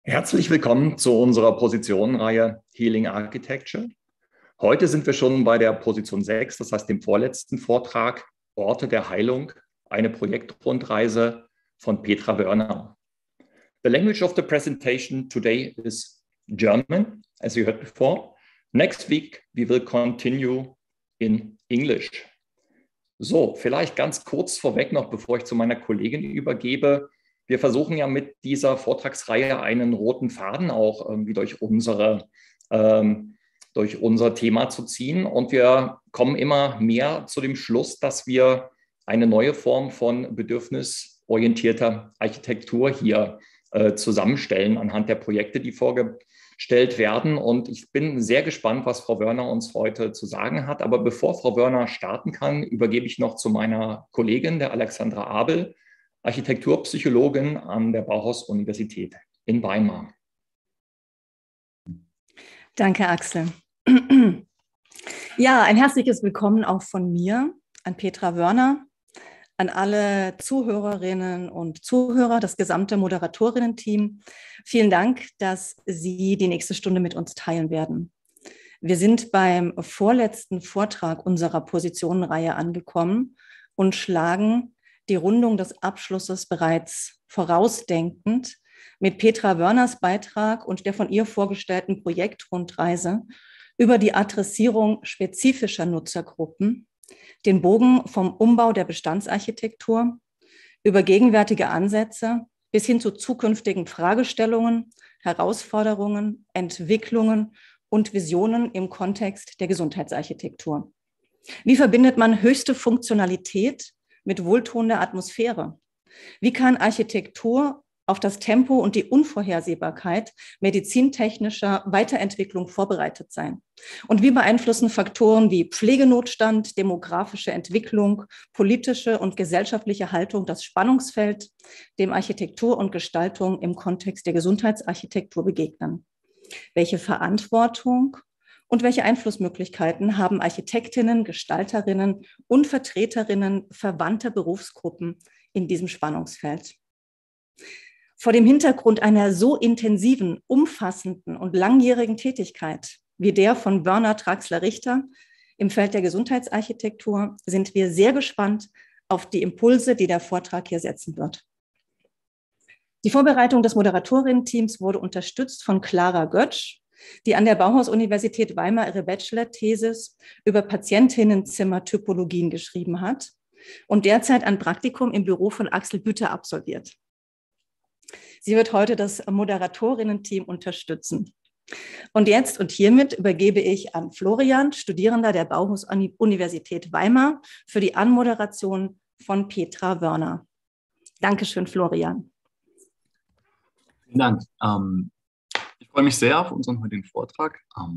Herzlich willkommen zu unserer Positionenreihe Healing Architecture. Heute sind wir schon bei der Position 6, das heißt dem vorletzten Vortrag, Orte der Heilung, eine Projektrundreise von Petra Wörner. The language of the presentation today is German, as you heard before. Next week we will continue in English. So, vielleicht ganz kurz vorweg noch, bevor ich zu meiner Kollegin übergebe. Wir versuchen ja mit dieser Vortragsreihe einen roten Faden auch irgendwie durch unser Thema zu ziehen. Und wir kommen immer mehr zu dem Schluss, dass wir eine neue Form von bedürfnisorientierter Architektur hier zusammenstellen anhand der Projekte, die vorgestellt werden. Und ich bin sehr gespannt, was Frau Wörner uns heute zu sagen hat. Aber bevor Frau Wörner starten kann, übergebe ich noch zu meiner Kollegin, der Alexandra Abel, Architekturpsychologin an der Bauhaus-Universität in Weimar. Danke, Axel. Ja, ein herzliches Willkommen auch von mir an Petra Wörner, an alle Zuhörerinnen und Zuhörer, das gesamte Moderatorinnen-Team. Vielen Dank, dass Sie die nächste Stunde mit uns teilen werden. Wir sind beim vorletzten Vortrag unserer Positionenreihe angekommen und schlagen die Rundung des Abschlusses bereits vorausdenkend mit Petra Wörners Beitrag und der von ihr vorgestellten Projektrundreise über die Adressierung spezifischer Nutzergruppen, den Bogen vom Umbau der Bestandsarchitektur über gegenwärtige Ansätze bis hin zu zukünftigen Fragestellungen, Herausforderungen, Entwicklungen und Visionen im Kontext der Gesundheitsarchitektur. Wie verbindet man höchste Funktionalität mit wohltuender Atmosphäre? Wie kann Architektur auf das Tempo und die Unvorhersehbarkeit medizintechnischer Weiterentwicklung vorbereitet sein? Und wie beeinflussen Faktoren wie Pflegenotstand, demografische Entwicklung, politische und gesellschaftliche Haltung das Spannungsfeld, dem Architektur und Gestaltung im Kontext der Gesundheitsarchitektur begegnen? Welche Verantwortung und welche Einflussmöglichkeiten haben Architektinnen, Gestalterinnen und Vertreterinnen verwandter Berufsgruppen in diesem Spannungsfeld? Vor dem Hintergrund einer so intensiven, umfassenden und langjährigen Tätigkeit wie der von Wörner Traxler-Richter im Feld der Gesundheitsarchitektur sind wir sehr gespannt auf die Impulse, die der Vortrag hier setzen wird. Die Vorbereitung des Moderatorinnen-Teams wurde unterstützt von Clara Götsch, die an der Bauhaus-Universität Weimar ihre Bachelor-Thesis über Patientinnenzimmertypologien geschrieben hat und derzeit ein Praktikum im Büro von Axel Bütter absolviert. Sie wird heute das Moderatorinnen-Team unterstützen. Und jetzt und hiermit übergebe ich an Florian, Studierender der Bauhaus-Universität Weimar, für die Anmoderation von Petra Wörner. Dankeschön, Florian. Vielen Dank. Ich freue mich sehr auf unseren heutigen Vortrag,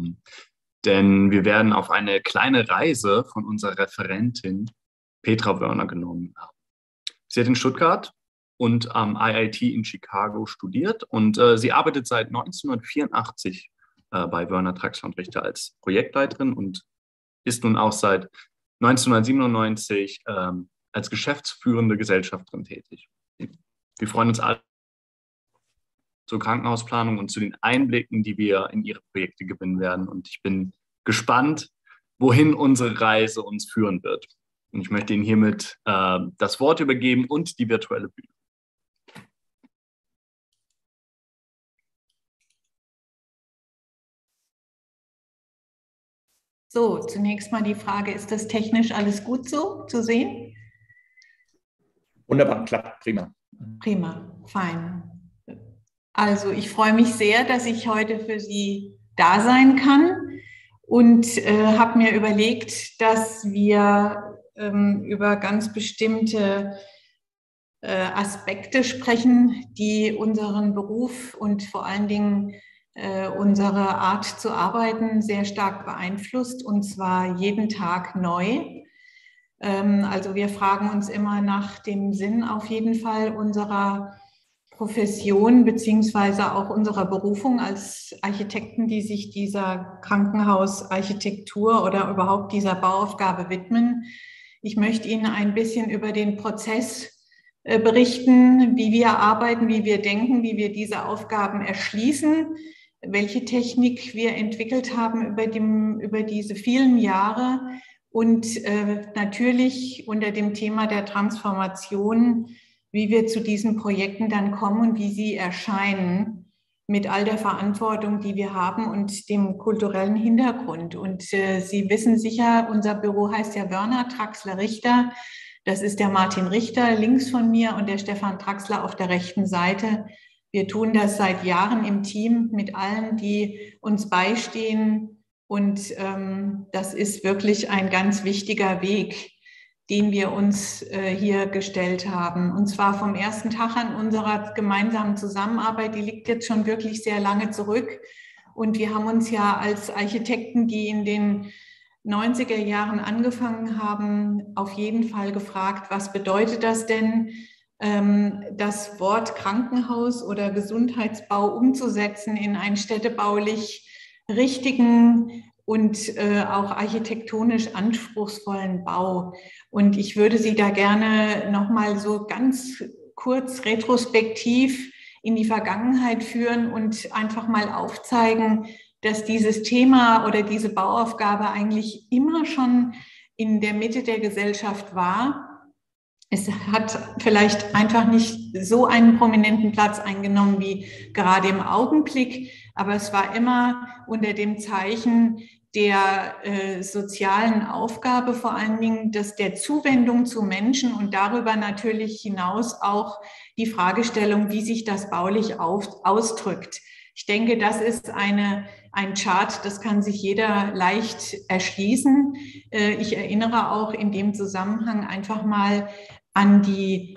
denn wir werden auf eine kleine Reise von unserer Referentin Petra Wörner genommen. Sie hat in Stuttgart und am IIT in Chicago studiert und sie arbeitet seit 1984 bei Wörner Traxler und Richter als Projektleiterin und ist nun auch seit 1997 als geschäftsführende Gesellschafterin tätig. Wir freuen uns alle zur Krankenhausplanung und zu den Einblicken, die wir in ihre Projekte gewinnen werden. Und ich bin gespannt, wohin unsere Reise uns führen wird. Und ich möchte Ihnen hiermit das Wort übergeben und die virtuelle Bühne. So, zunächst mal die Frage, ist das technisch alles gut so zu sehen? Wunderbar, klappt, prima. Prima, fein. Also ich freue mich sehr, dass ich heute für Sie da sein kann und habe mir überlegt, dass wir über ganz bestimmte Aspekte sprechen, die unseren Beruf und vor allen Dingen unsere Art zu arbeiten sehr stark beeinflusst, und zwar jeden Tag neu. Also wir fragen uns immer nach dem Sinn auf jeden Fall unserer Profession beziehungsweise auch unserer Berufung als Architekten, die sich dieser Krankenhausarchitektur oder überhaupt dieser Bauaufgabe widmen. Ich möchte Ihnen ein bisschen über den Prozess berichten, wie wir arbeiten, wie wir denken, wie wir diese Aufgaben erschließen, welche Technik wir entwickelt haben über diese vielen Jahre und natürlich unter dem Thema der Transformation, wie wir zu diesen Projekten dann kommen und wie sie erscheinen, mit all der Verantwortung, die wir haben und dem kulturellen Hintergrund. Und Sie wissen sicher, unser Büro heißt ja Wörner, Traxler, Richter. Das ist der Martin Richter links von mir und der Stefan Traxler auf der rechten Seite. Wir tun das seit Jahren im Team mit allen, die uns beistehen. Und das ist wirklich ein ganz wichtiger Weg, den wir uns hier gestellt haben. Und zwar vom ersten Tag an unserer gemeinsamen Zusammenarbeit, die liegt jetzt schon wirklich sehr lange zurück. Und wir haben uns ja als Architekten, die in den 90er Jahren angefangen haben, auf jeden Fall gefragt, was bedeutet das denn, das Wort Krankenhaus oder Gesundheitsbau umzusetzen in einen städtebaulich richtigen und auch architektonisch anspruchsvollen Bau. Und ich würde Sie da gerne nochmal so ganz kurz retrospektiv in die Vergangenheit führen und einfach mal aufzeigen, dass dieses Thema oder diese Bauaufgabe eigentlich immer schon in der Mitte der Gesellschaft war. Es hat vielleicht einfach nicht so einen prominenten Platz eingenommen wie gerade im Augenblick, aber es war immer unter dem Zeichen der sozialen Aufgabe, vor allen Dingen der Zuwendung zu Menschen und darüber natürlich hinaus auch die Fragestellung, wie sich das baulich ausdrückt. Ich denke, das ist ein Chart, das kann sich jeder leicht erschließen. Ich erinnere auch in dem Zusammenhang einfach mal an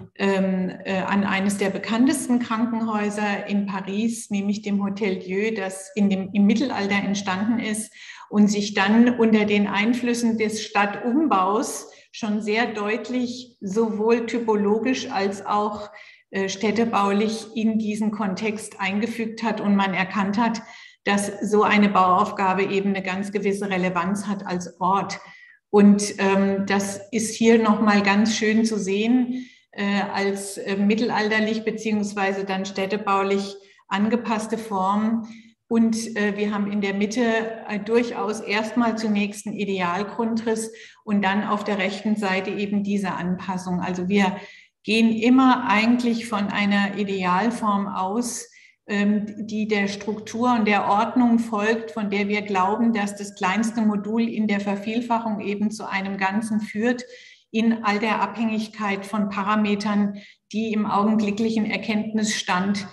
eines der bekanntesten Krankenhäuser in Paris, nämlich dem Hotel Dieu, das im Mittelalter entstanden ist und sich dann unter den Einflüssen des Stadtumbaus schon sehr deutlich sowohl typologisch als auch städtebaulich in diesen Kontext eingefügt hat und man erkannt hat, dass so eine Bauaufgabe eben eine ganz gewisse Relevanz hat als Ort. Und das ist hier nochmal ganz schön zu sehen, als mittelalterlich beziehungsweise dann städtebaulich angepasste Form. Und wir haben in der Mitte durchaus erstmal zunächst einen Idealgrundriss und dann auf der rechten Seite eben diese Anpassung. Also wir gehen immer eigentlich von einer Idealform aus, die der Struktur und der Ordnung folgt, von der wir glauben, dass das kleinste Modul in der Vervielfachung eben zu einem Ganzen führt, in all der Abhängigkeit von Parametern, die im augenblicklichen Erkenntnisstand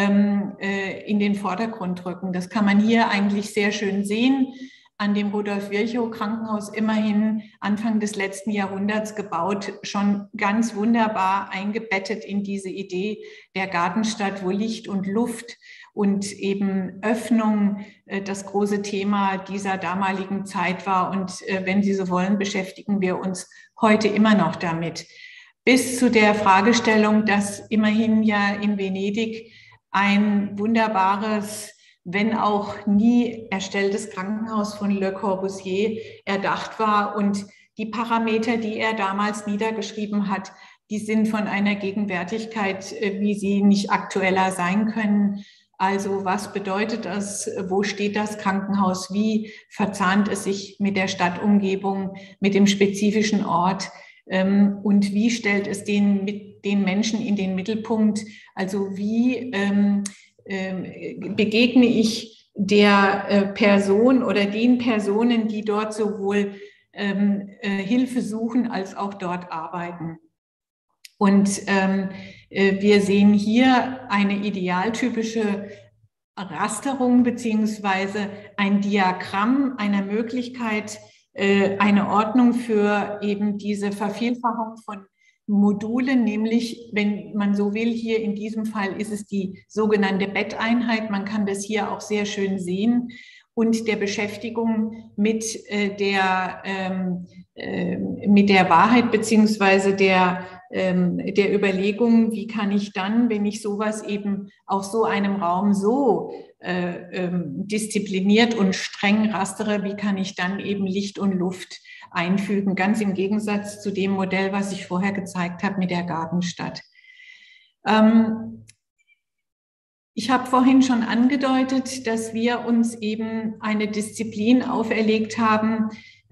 in den Vordergrund rücken. Das kann man hier eigentlich sehr schön sehen. An dem Rudolf-Virchow-Krankenhaus, immerhin Anfang des letzten Jahrhunderts gebaut, schon ganz wunderbar eingebettet in diese Idee der Gartenstadt, wo Licht und Luft und eben Öffnung das große Thema dieser damaligen Zeit war. Und wenn Sie so wollen, beschäftigen wir uns heute immer noch damit. Bis zu der Fragestellung, dass immerhin ja in Venedig ein wunderbares, wenn auch nie erstelltes Krankenhaus von Le Corbusier erdacht war. Und die Parameter, die er damals niedergeschrieben hat, die sind von einer Gegenwärtigkeit, wie sie nicht aktueller sein können. Also was bedeutet das? Wo steht das Krankenhaus? Wie verzahnt es sich mit der Stadtumgebung, mit dem spezifischen Ort? Und wie stellt es den Menschen in den Mittelpunkt? Also wie begegne ich der Person oder den Personen, die dort sowohl Hilfe suchen als auch dort arbeiten. Und wir sehen hier eine idealtypische Rasterung beziehungsweise ein Diagramm einer Möglichkeit, eine Ordnung für eben diese Vervielfachung von Modulen, nämlich, wenn man so will, hier in diesem Fall ist es die sogenannte Betteinheit. Man kann das hier auch sehr schön sehen. Und der Beschäftigung mit der Wahrheit beziehungsweise der Überlegung, wie kann ich dann, wenn ich sowas eben auf so einem Raum so diszipliniert und streng rastere, wie kann ich dann eben Licht und Luft einfügen, ganz im Gegensatz zu dem Modell, was ich vorher gezeigt habe mit der Gartenstadt. Ich habe vorhin schon angedeutet, dass wir uns eben eine Disziplin auferlegt haben,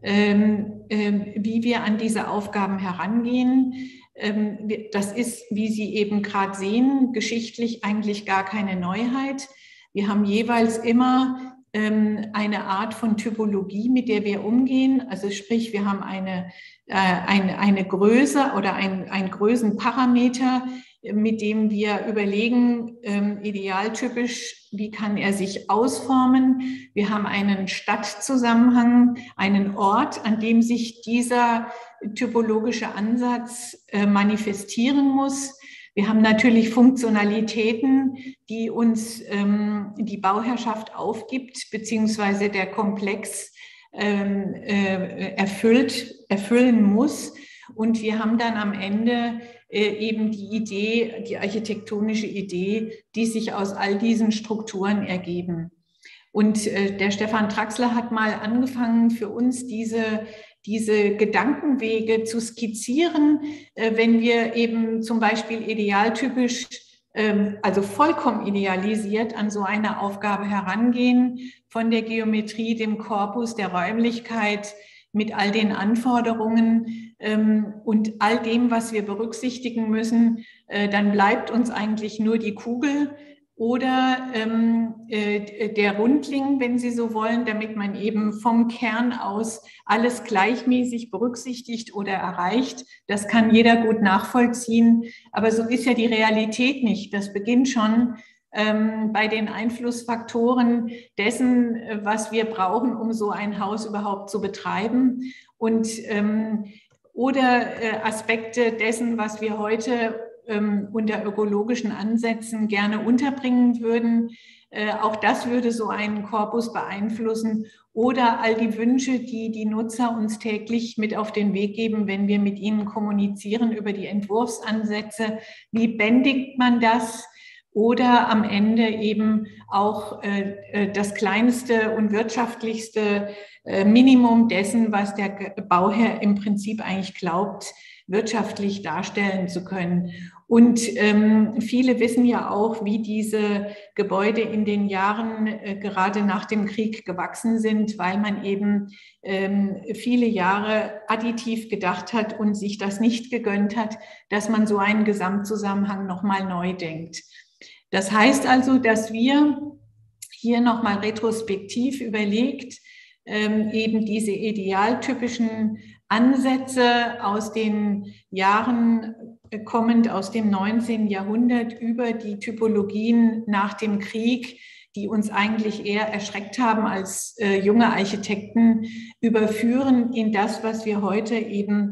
wie wir an diese Aufgaben herangehen. Das ist, wie Sie eben gerade sehen, geschichtlich eigentlich gar keine Neuheit. Wir haben jeweils immer eine Art von Typologie, mit der wir umgehen. Also sprich, wir haben eine Größe oder einen Größenparameter, mit dem wir überlegen, idealtypisch, wie kann er sich ausformen. Wir haben einen Stadtzusammenhang, einen Ort, an dem sich dieser typologische Ansatz manifestieren muss. Wir haben natürlich Funktionalitäten, die uns die Bauherrschaft aufgibt, beziehungsweise der Komplex erfüllen muss. Und wir haben dann am Ende eben die Idee, die architektonische Idee, die sich aus all diesen Strukturen ergeben. Und der Stefan Traxler hat mal angefangen, für uns diese Gedankenwege zu skizzieren, wenn wir eben zum Beispiel idealtypisch, also vollkommen idealisiert an so eine Aufgabe herangehen, von der Geometrie, dem Korpus, der Räumlichkeit, mit all den Anforderungen und all dem, was wir berücksichtigen müssen, dann bleibt uns eigentlich nur die Kugel oder der Rundling, wenn Sie so wollen, damit man eben vom Kern aus alles gleichmäßig berücksichtigt oder erreicht. Das kann jeder gut nachvollziehen, aber so ist ja die Realität nicht. Das beginnt schon bei den Einflussfaktoren dessen, was wir brauchen, um so ein Haus überhaupt zu betreiben und oder Aspekte dessen, was wir heute unter ökologischen Ansätzen gerne unterbringen würden. Auch das würde so einen Korpus beeinflussen oder all die Wünsche, die die Nutzer uns täglich mit auf den Weg geben, wenn wir mit ihnen kommunizieren über die Entwurfsansätze. Wie bändigt man das? Oder am Ende eben auch das kleinste und wirtschaftlichste Minimum dessen, was der Bauherr im Prinzip eigentlich glaubt, wirtschaftlich darstellen zu können. Und viele wissen ja auch, wie diese Gebäude in den Jahren gerade nach dem Krieg gewachsen sind, weil man eben viele Jahre additiv gedacht hat und sich das nicht gegönnt hat, dass man so einen Gesamtzusammenhang nochmal neu denkt. Das heißt also, dass wir hier nochmal retrospektiv überlegt, eben diese idealtypischen Ansätze aus den Jahren kommend aus dem 19. Jahrhundert über die Typologien nach dem Krieg, die uns eigentlich eher erschreckt haben als junge Architekten, überführen in das, was wir heute eben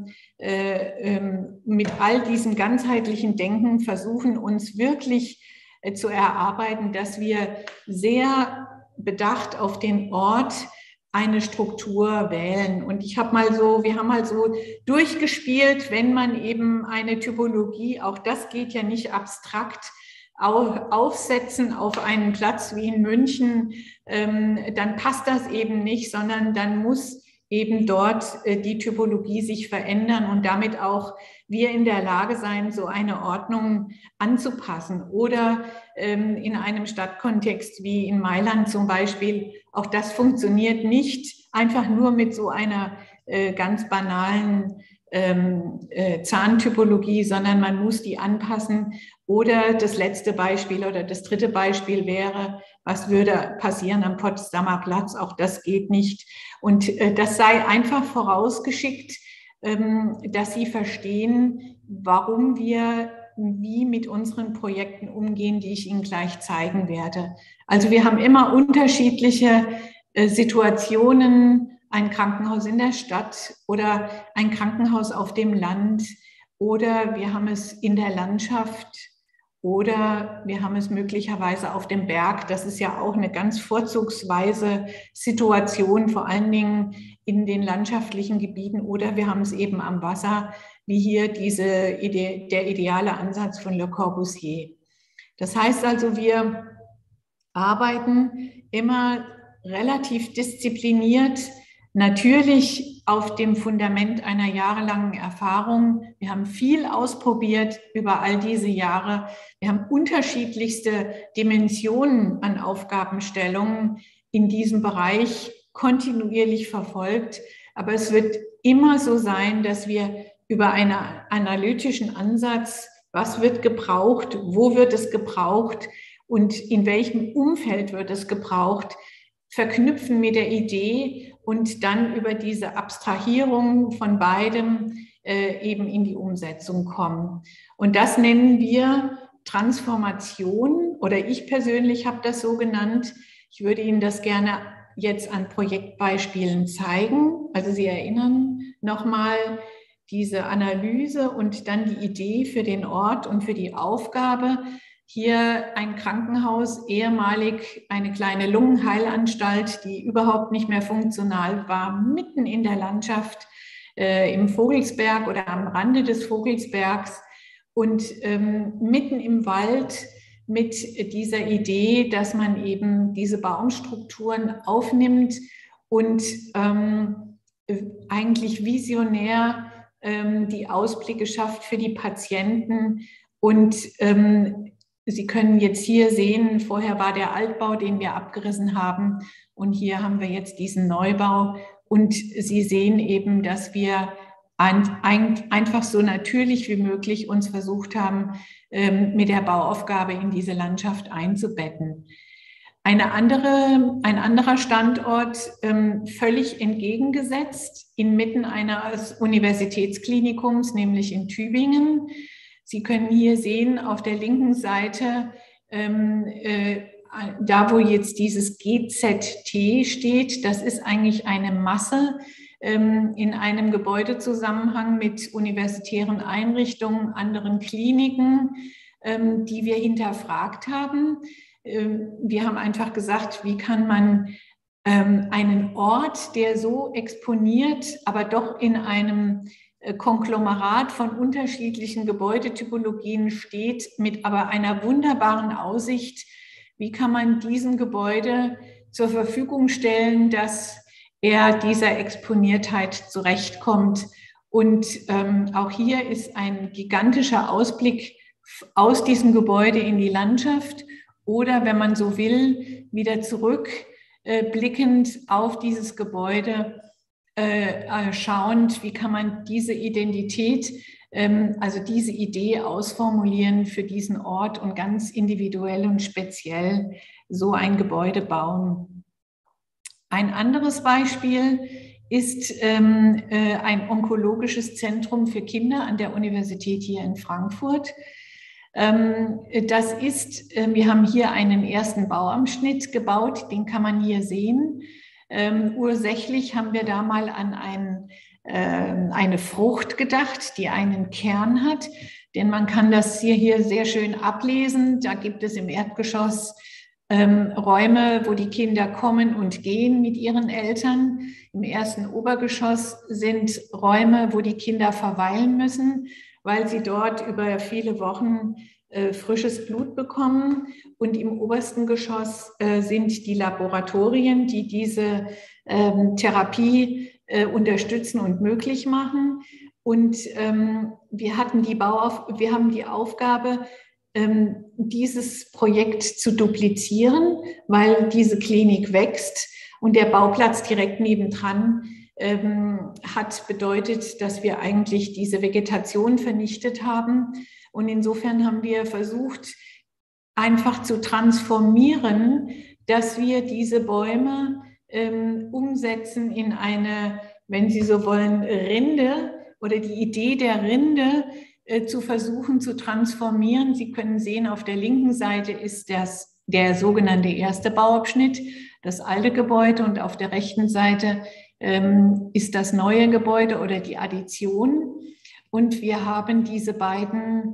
mit all diesem ganzheitlichen Denken versuchen, uns wirklich zu erarbeiten, dass wir sehr bedacht auf den Ort eine Struktur wählen. Und wir haben mal so durchgespielt, wenn man eben eine Typologie, auch das geht ja nicht abstrakt, aufsetzen auf einen Platz wie in München, dann passt das eben nicht, sondern dann muss eben dort die Typologie sich verändern und damit auch wir in der Lage sein, so eine Ordnung anzupassen. Oder in einem Stadtkontext wie in Mailand zum Beispiel, auch das funktioniert nicht einfach nur mit so einer ganz banalen Zahntypologie, sondern man muss die anpassen. Oder das letzte Beispiel oder das dritte Beispiel wäre, was würde passieren am Potsdamer Platz? Auch das geht nicht. Und das sei einfach vorausgeschickt, dass Sie verstehen, warum wir wie mit unseren Projekten umgehen, die ich Ihnen gleich zeigen werde. Also wir haben immer unterschiedliche Situationen, ein Krankenhaus in der Stadt oder ein Krankenhaus auf dem Land oder wir haben es in der Landschaft oder wir haben es möglicherweise auf dem Berg. Das ist ja auch eine ganz vorzugsweise Situation, vor allen Dingen in den landschaftlichen Gebieten. Oder wir haben es eben am Wasser, wie hier der ideale Ansatz von Le Corbusier. Das heißt also, wir arbeiten immer relativ diszipliniert Natürlich auf dem Fundament einer jahrelangen Erfahrung. Wir haben viel ausprobiert über all diese Jahre. Wir haben unterschiedlichste Dimensionen an Aufgabenstellungen in diesem Bereich kontinuierlich verfolgt. Aber es wird immer so sein, dass wir über einen analytischen Ansatz, was wird gebraucht, wo wird es gebraucht und in welchem Umfeld wird es gebraucht, verknüpfen mit der Idee und dann über diese Abstrahierung von beidem eben in die Umsetzung kommen. Und das nennen wir Transformation, oder ich persönlich habe das so genannt. Ich würde Ihnen das gerne jetzt an Projektbeispielen zeigen. Also Sie erinnern nochmal diese Analyse und dann die Idee für den Ort und für die Aufgabe. Hier ein Krankenhaus, ehemalig eine kleine Lungenheilanstalt, die überhaupt nicht mehr funktional war, mitten in der Landschaft im Vogelsberg oder am Rande des Vogelsbergs und mitten im Wald mit dieser Idee, dass man eben diese Baumstrukturen aufnimmt und eigentlich visionär die Ausblicke schafft für die Patienten. Und Sie können jetzt hier sehen, vorher war der Altbau, den wir abgerissen haben, und hier haben wir jetzt diesen Neubau. Und Sie sehen eben, dass wir einfach so natürlich wie möglich uns versucht haben, mit der Bauaufgabe in diese Landschaft einzubetten. Ein anderer Standort, völlig entgegengesetzt, inmitten eines Universitätsklinikums, nämlich in Tübingen. Sie können hier sehen, auf der linken Seite, da wo jetzt dieses GZT steht, das ist eigentlich eine Masse in einem Gebäudezusammenhang mit universitären Einrichtungen, anderen Kliniken, die wir hinterfragt haben. Wir haben einfach gesagt, wie kann man einen Ort, der so exponiert, aber doch in einem Konglomerat von unterschiedlichen Gebäudetypologien steht, mit aber einer wunderbaren Aussicht, wie kann man diesem Gebäude zur Verfügung stellen, dass er dieser Exponiertheit zurechtkommt. Und auch hier ist ein gigantischer Ausblick aus diesem Gebäude in die Landschaft oder, wenn man so will, wieder zurückblickend auf dieses Gebäude, schauend, wie kann man diese Identität, also diese Idee ausformulieren für diesen Ort und ganz individuell und speziell so ein Gebäude bauen. Ein anderes Beispiel ist ein onkologisches Zentrum für Kinder an der Universität hier in Frankfurt. Das ist, wir haben hier einen ersten Bauabschnitt gebaut, den kann man hier sehen. Ursächlich haben wir da mal an eine Frucht gedacht, die einen Kern hat, denn man kann das hier sehr schön ablesen. Da gibt es im Erdgeschoss Räume, wo die Kinder kommen und gehen mit ihren Eltern. Im ersten Obergeschoss sind Räume, wo die Kinder verweilen müssen, weil sie dort über viele Wochen frisches Blut bekommen. Und im obersten Geschoss sind die Laboratorien, die diese Therapie unterstützen und möglich machen. Und wir haben die Aufgabe, dieses Projekt zu duplizieren, weil diese Klinik wächst und der Bauplatz direkt nebendran hat bedeutet, dass wir eigentlich diese Vegetation vernichtet haben. Und insofern haben wir versucht, einfach zu transformieren, dass wir diese Bäume umsetzen in eine, wenn Sie so wollen, Rinde oder die Idee der Rinde zu versuchen zu transformieren. Sie können sehen, auf der linken Seite ist der sogenannte erste Bauabschnitt, das alte Gebäude, und auf der rechten Seite ist das neue Gebäude oder die Addition. Und wir haben diese beiden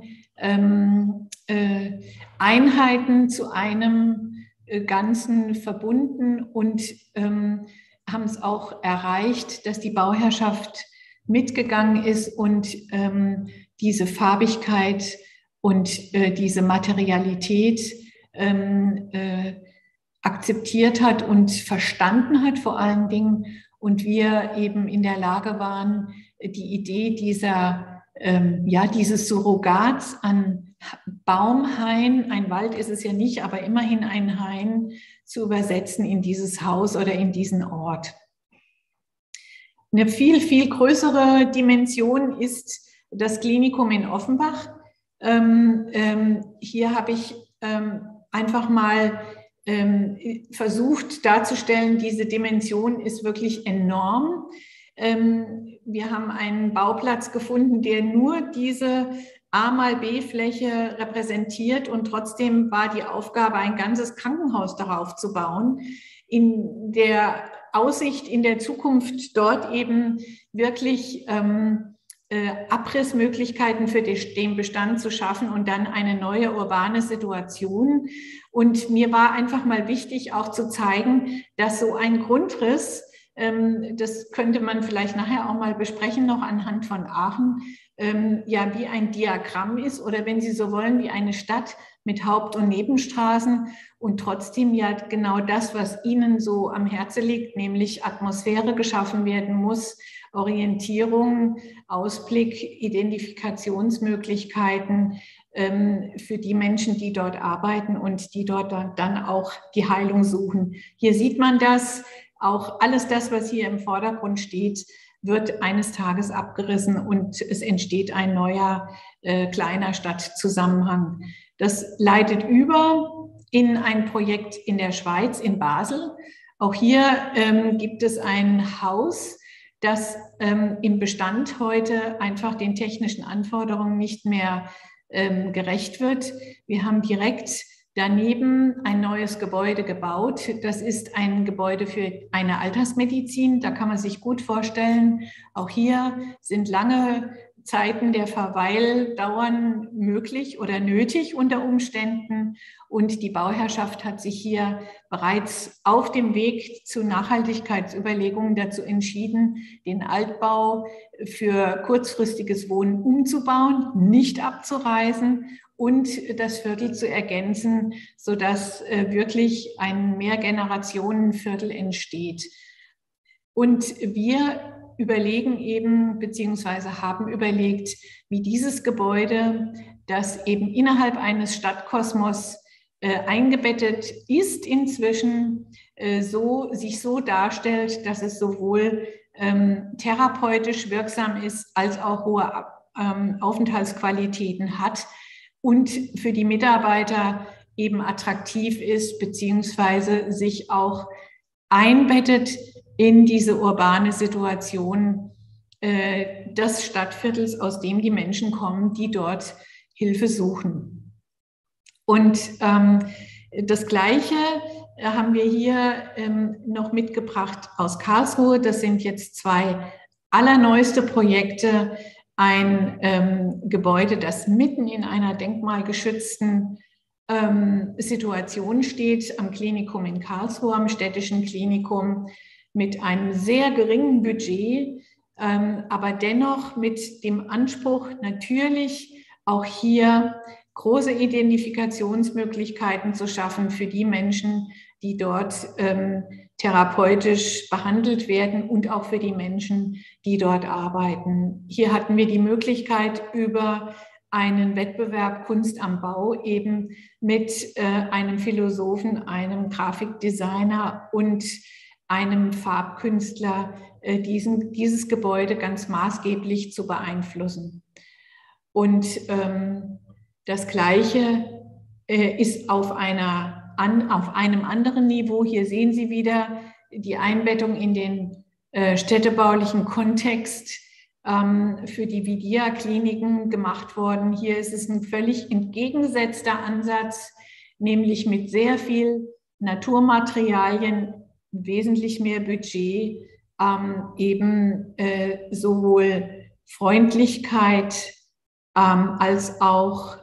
Einheiten zu einem Ganzen verbunden und haben es auch erreicht, dass die Bauherrschaft mitgegangen ist und diese Farbigkeit und diese Materialität akzeptiert hat und verstanden hat vor allen Dingen. und wir eben in der Lage waren, die Idee dieses Surrogats an Baumhain, ein Wald ist es ja nicht, aber immerhin ein Hain, zu übersetzen in dieses Haus oder in diesen Ort. Eine viel, viel größere Dimension ist das Klinikum in Offenbach. Hier habe ich einfach mal versucht darzustellen, diese Dimension ist wirklich enorm. Wir haben einen Bauplatz gefunden, der nur diese A mal B-Fläche repräsentiert, und trotzdem war die Aufgabe, ein ganzes Krankenhaus darauf zu bauen, in der Aussicht in der Zukunft dort eben wirklich Abrissmöglichkeiten für den Bestand zu schaffen und dann eine neue urbane Situation. Und mir war einfach mal wichtig, auch zu zeigen, dass so ein Grundriss, das könnte man vielleicht nachher auch mal besprechen, noch anhand von Aachen, ja wie ein Diagramm ist oder, wenn Sie so wollen, wie eine Stadt mit Haupt- und Nebenstraßen und trotzdem ja genau das, was Ihnen so am Herzen liegt, nämlich Atmosphäre geschaffen werden muss, Orientierung, Ausblick, Identifikationsmöglichkeiten für die Menschen, die dort arbeiten und die dort dann auch die Heilung suchen. Hier sieht man das, auch alles das, was hier im Vordergrund steht, wird eines Tages abgerissen und es entsteht ein neuer kleiner Stadtzusammenhang. Das leitet über in ein Projekt in der Schweiz, in Basel. Auch hier gibt es ein Haus, das im Bestand heute einfach den technischen Anforderungen nicht mehr gerecht wird. Wir haben direkt daneben ein neues Gebäude gebaut. Das ist ein Gebäude für eine Altersmedizin. Da kann man sich gut vorstellen, auch hier sind lange Zeiten der Verweildauern möglich oder nötig unter Umständen. Und die Bauherrschaft hat sich hier bereits auf dem Weg zu Nachhaltigkeitsüberlegungen dazu entschieden, den Altbau für kurzfristiges Wohnen umzubauen, nicht abzureißen und das Viertel zu ergänzen, sodass wirklich ein Mehrgenerationenviertel entsteht. Und wir überlegen eben, beziehungsweise haben überlegt, wie dieses Gebäude, das eben innerhalb eines Stadtkosmos eingebettet ist, inzwischen sich so darstellt, dass es sowohl therapeutisch wirksam ist, als auch hohe Aufenthaltsqualitäten hat und für die Mitarbeiter eben attraktiv ist, beziehungsweise sich auch einbettet in diese urbane Situation des Stadtviertels, aus dem die Menschen kommen, die dort Hilfe suchen. Und das Gleiche haben wir hier noch mitgebracht aus Karlsruhe. Das sind jetzt zwei allerneueste Projekte. Ein Gebäude, das mitten in einer denkmalgeschützten Situation steht, am Klinikum in Karlsruhe, am städtischen Klinikum, mit einem sehr geringen Budget, aber dennoch mit dem Anspruch, natürlich auch hier große Identifikationsmöglichkeiten zu schaffen für die Menschen, die dort therapeutisch behandelt werden und auch für die Menschen, die dort arbeiten. Hier hatten wir die Möglichkeit, über einen Wettbewerb Kunst am Bau eben mit einem Philosophen, einem Grafikdesigner und einem Farbkünstler dieses Gebäude ganz maßgeblich zu beeinflussen. Und das Gleiche ist auf einem anderen Niveau. Hier sehen Sie wieder die Einbettung in den städtebaulichen Kontext für die Vidia-Kliniken gemacht worden. Hier ist es ein völlig entgegengesetzter Ansatz, nämlich mit sehr viel Naturmaterialien, wesentlich mehr Budget, eben sowohl Freundlichkeit als auch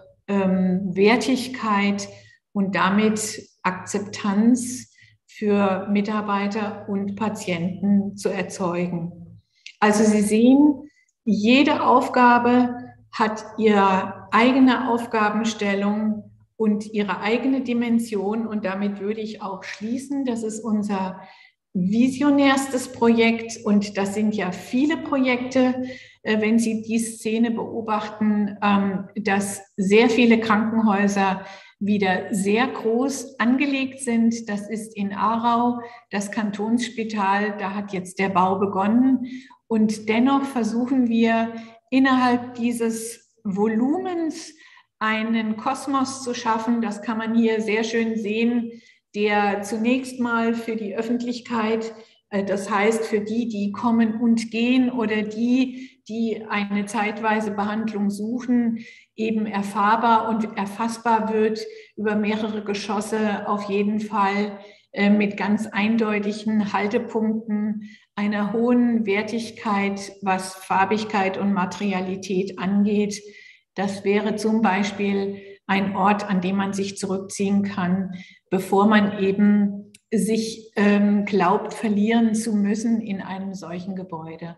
Wertigkeit und damit Akzeptanz für Mitarbeiter und Patienten zu erzeugen. Also Sie sehen, jede Aufgabe hat ihre eigene Aufgabenstellung und ihre eigene Dimension, und damit würde ich auch schließen. Das ist unser visionärstes Projekt, und das sind ja viele Projekte, wenn Sie die Szene beobachten, dass sehr viele Krankenhäuser wieder sehr groß angelegt sind. Das ist in Aarau, das Kantonsspital, da hat jetzt der Bau begonnen. Und dennoch versuchen wir innerhalb dieses Volumens einen Kosmos zu schaffen. Das kann man hier sehr schön sehen, der zunächst mal für die Öffentlichkeit, das heißt für die, die kommen und gehen oder die eine zeitweise Behandlung suchen, eben erfahrbar und erfassbar wird über mehrere Geschosse, auf jeden Fall mit ganz eindeutigen Haltepunkten, einer hohen Wertigkeit, was Farbigkeit und Materialität angeht. Das wäre zum Beispiel ein Ort, an dem man sich zurückziehen kann, bevor man eben sich glaubt, verlieren zu müssen in einem solchen Gebäude.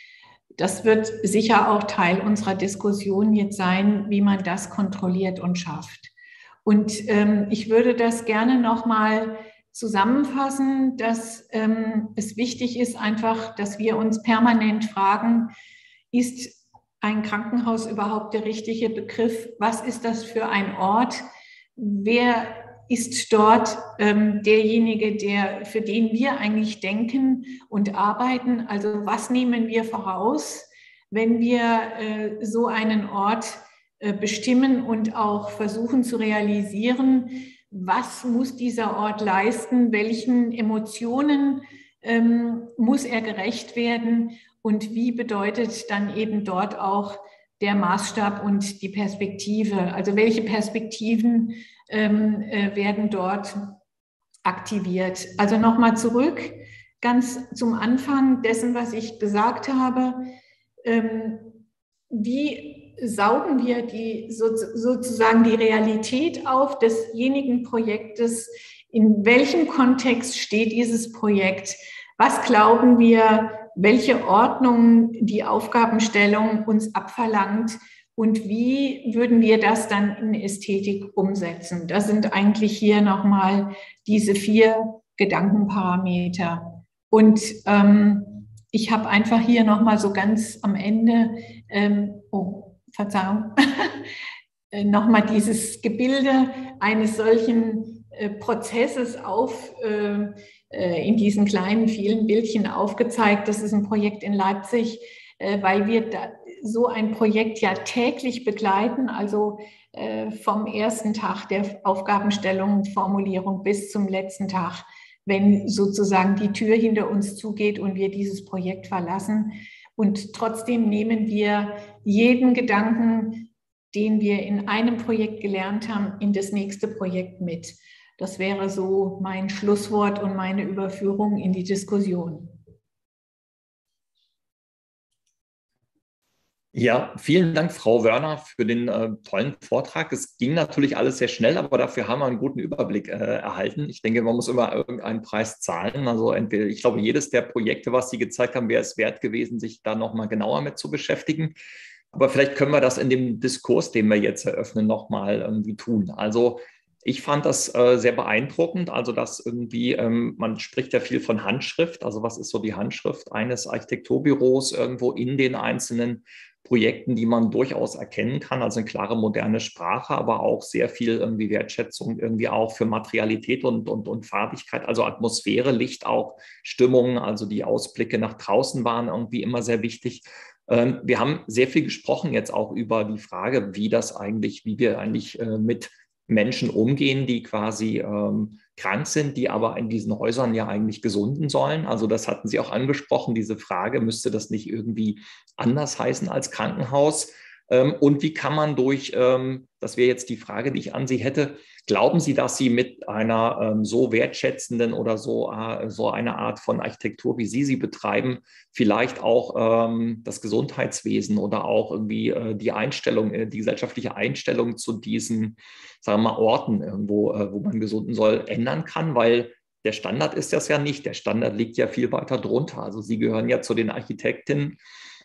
Das wird sicher auch Teil unserer Diskussion jetzt sein, wie man das kontrolliert und schafft. Und ich würde das gerne nochmal zusammenfassen, dass es wichtig ist einfach, dass wir uns permanent fragen, ist ein Krankenhaus überhaupt der richtige Begriff? Was ist das für ein Ort? Wer ist dort derjenige, für den wir eigentlich denken und arbeiten? Also was nehmen wir voraus, wenn wir so einen Ort bestimmen und auch versuchen zu realisieren? Was muss dieser Ort leisten? Welchen Emotionen muss er gerecht werden? Und wie bedeutet dann eben dort auch der Maßstab und die Perspektive? Also welche Perspektiven werden dort aktiviert? Also nochmal zurück, ganz zum Anfang dessen, was ich gesagt habe. Wie saugen wir sozusagen die Realität auf desjenigen Projektes? In welchem Kontext steht dieses Projekt? Was glauben wir, welche Ordnung die Aufgabenstellung uns abverlangt und wie würden wir das dann in Ästhetik umsetzen? Das sind eigentlich hier nochmal diese 4 Gedankenparameter. Und ich habe einfach hier nochmal so ganz am Ende, nochmal dieses Gebilde eines solchen Prozesses in diesen kleinen, vielen Bildchen aufgezeigt. Das ist ein Projekt in Leipzig, weil wir so ein Projekt ja täglich begleiten, also vom ersten Tag der Aufgabenstellung, Formulierung bis zum letzten Tag, wenn sozusagen die Tür hinter uns zugeht und wir dieses Projekt verlassen. Und trotzdem nehmen wir jeden Gedanken, den wir in einem Projekt gelernt haben, in das nächste Projekt mit. Das wäre so mein Schlusswort und meine Überführung in die Diskussion. Ja, vielen Dank, Frau Wörner, für den tollen Vortrag. Es ging natürlich alles sehr schnell, aber dafür haben wir einen guten Überblick erhalten. Ich denke, man muss immer irgendeinen Preis zahlen. Also entweder, ich glaube, jedes der Projekte, was Sie gezeigt haben, wäre es wert gewesen, sich da nochmal genauer mit zu beschäftigen. Aber vielleicht können wir das in dem Diskurs, den wir jetzt eröffnen, nochmal irgendwie tun. Also ich fand das sehr beeindruckend, also dass irgendwie, man spricht ja viel von Handschrift, also was ist so die Handschrift eines Architekturbüros irgendwo in den einzelnen Projekten, die man durchaus erkennen kann, also eine klare moderne Sprache, aber auch sehr viel irgendwie Wertschätzung irgendwie auch für Materialität und Farbigkeit, also Atmosphäre, Licht auch, Stimmung, also die Ausblicke nach draußen waren irgendwie immer sehr wichtig. Wir haben sehr viel gesprochen jetzt auch über die Frage, wie wir eigentlich mit Menschen umgehen, die quasi krank sind, die aber in diesen Häusern ja eigentlich gesunden sollen. Also das hatten Sie auch angesprochen, diese Frage, müsste das nicht irgendwie anders heißen als Krankenhaus? Und wie kann man das wäre jetzt die Frage, die ich an Sie hätte, glauben Sie, dass Sie mit einer so wertschätzenden oder so eine Art von Architektur, wie Sie betreiben, vielleicht auch das Gesundheitswesen oder auch irgendwie die gesellschaftliche Einstellung zu diesen, sagen wir mal, Orten irgendwo, wo man gesunden soll, ändern kann? Weil der Standard ist das ja nicht. Der Standard liegt ja viel weiter drunter. Also Sie gehören ja zu den Architektinnen,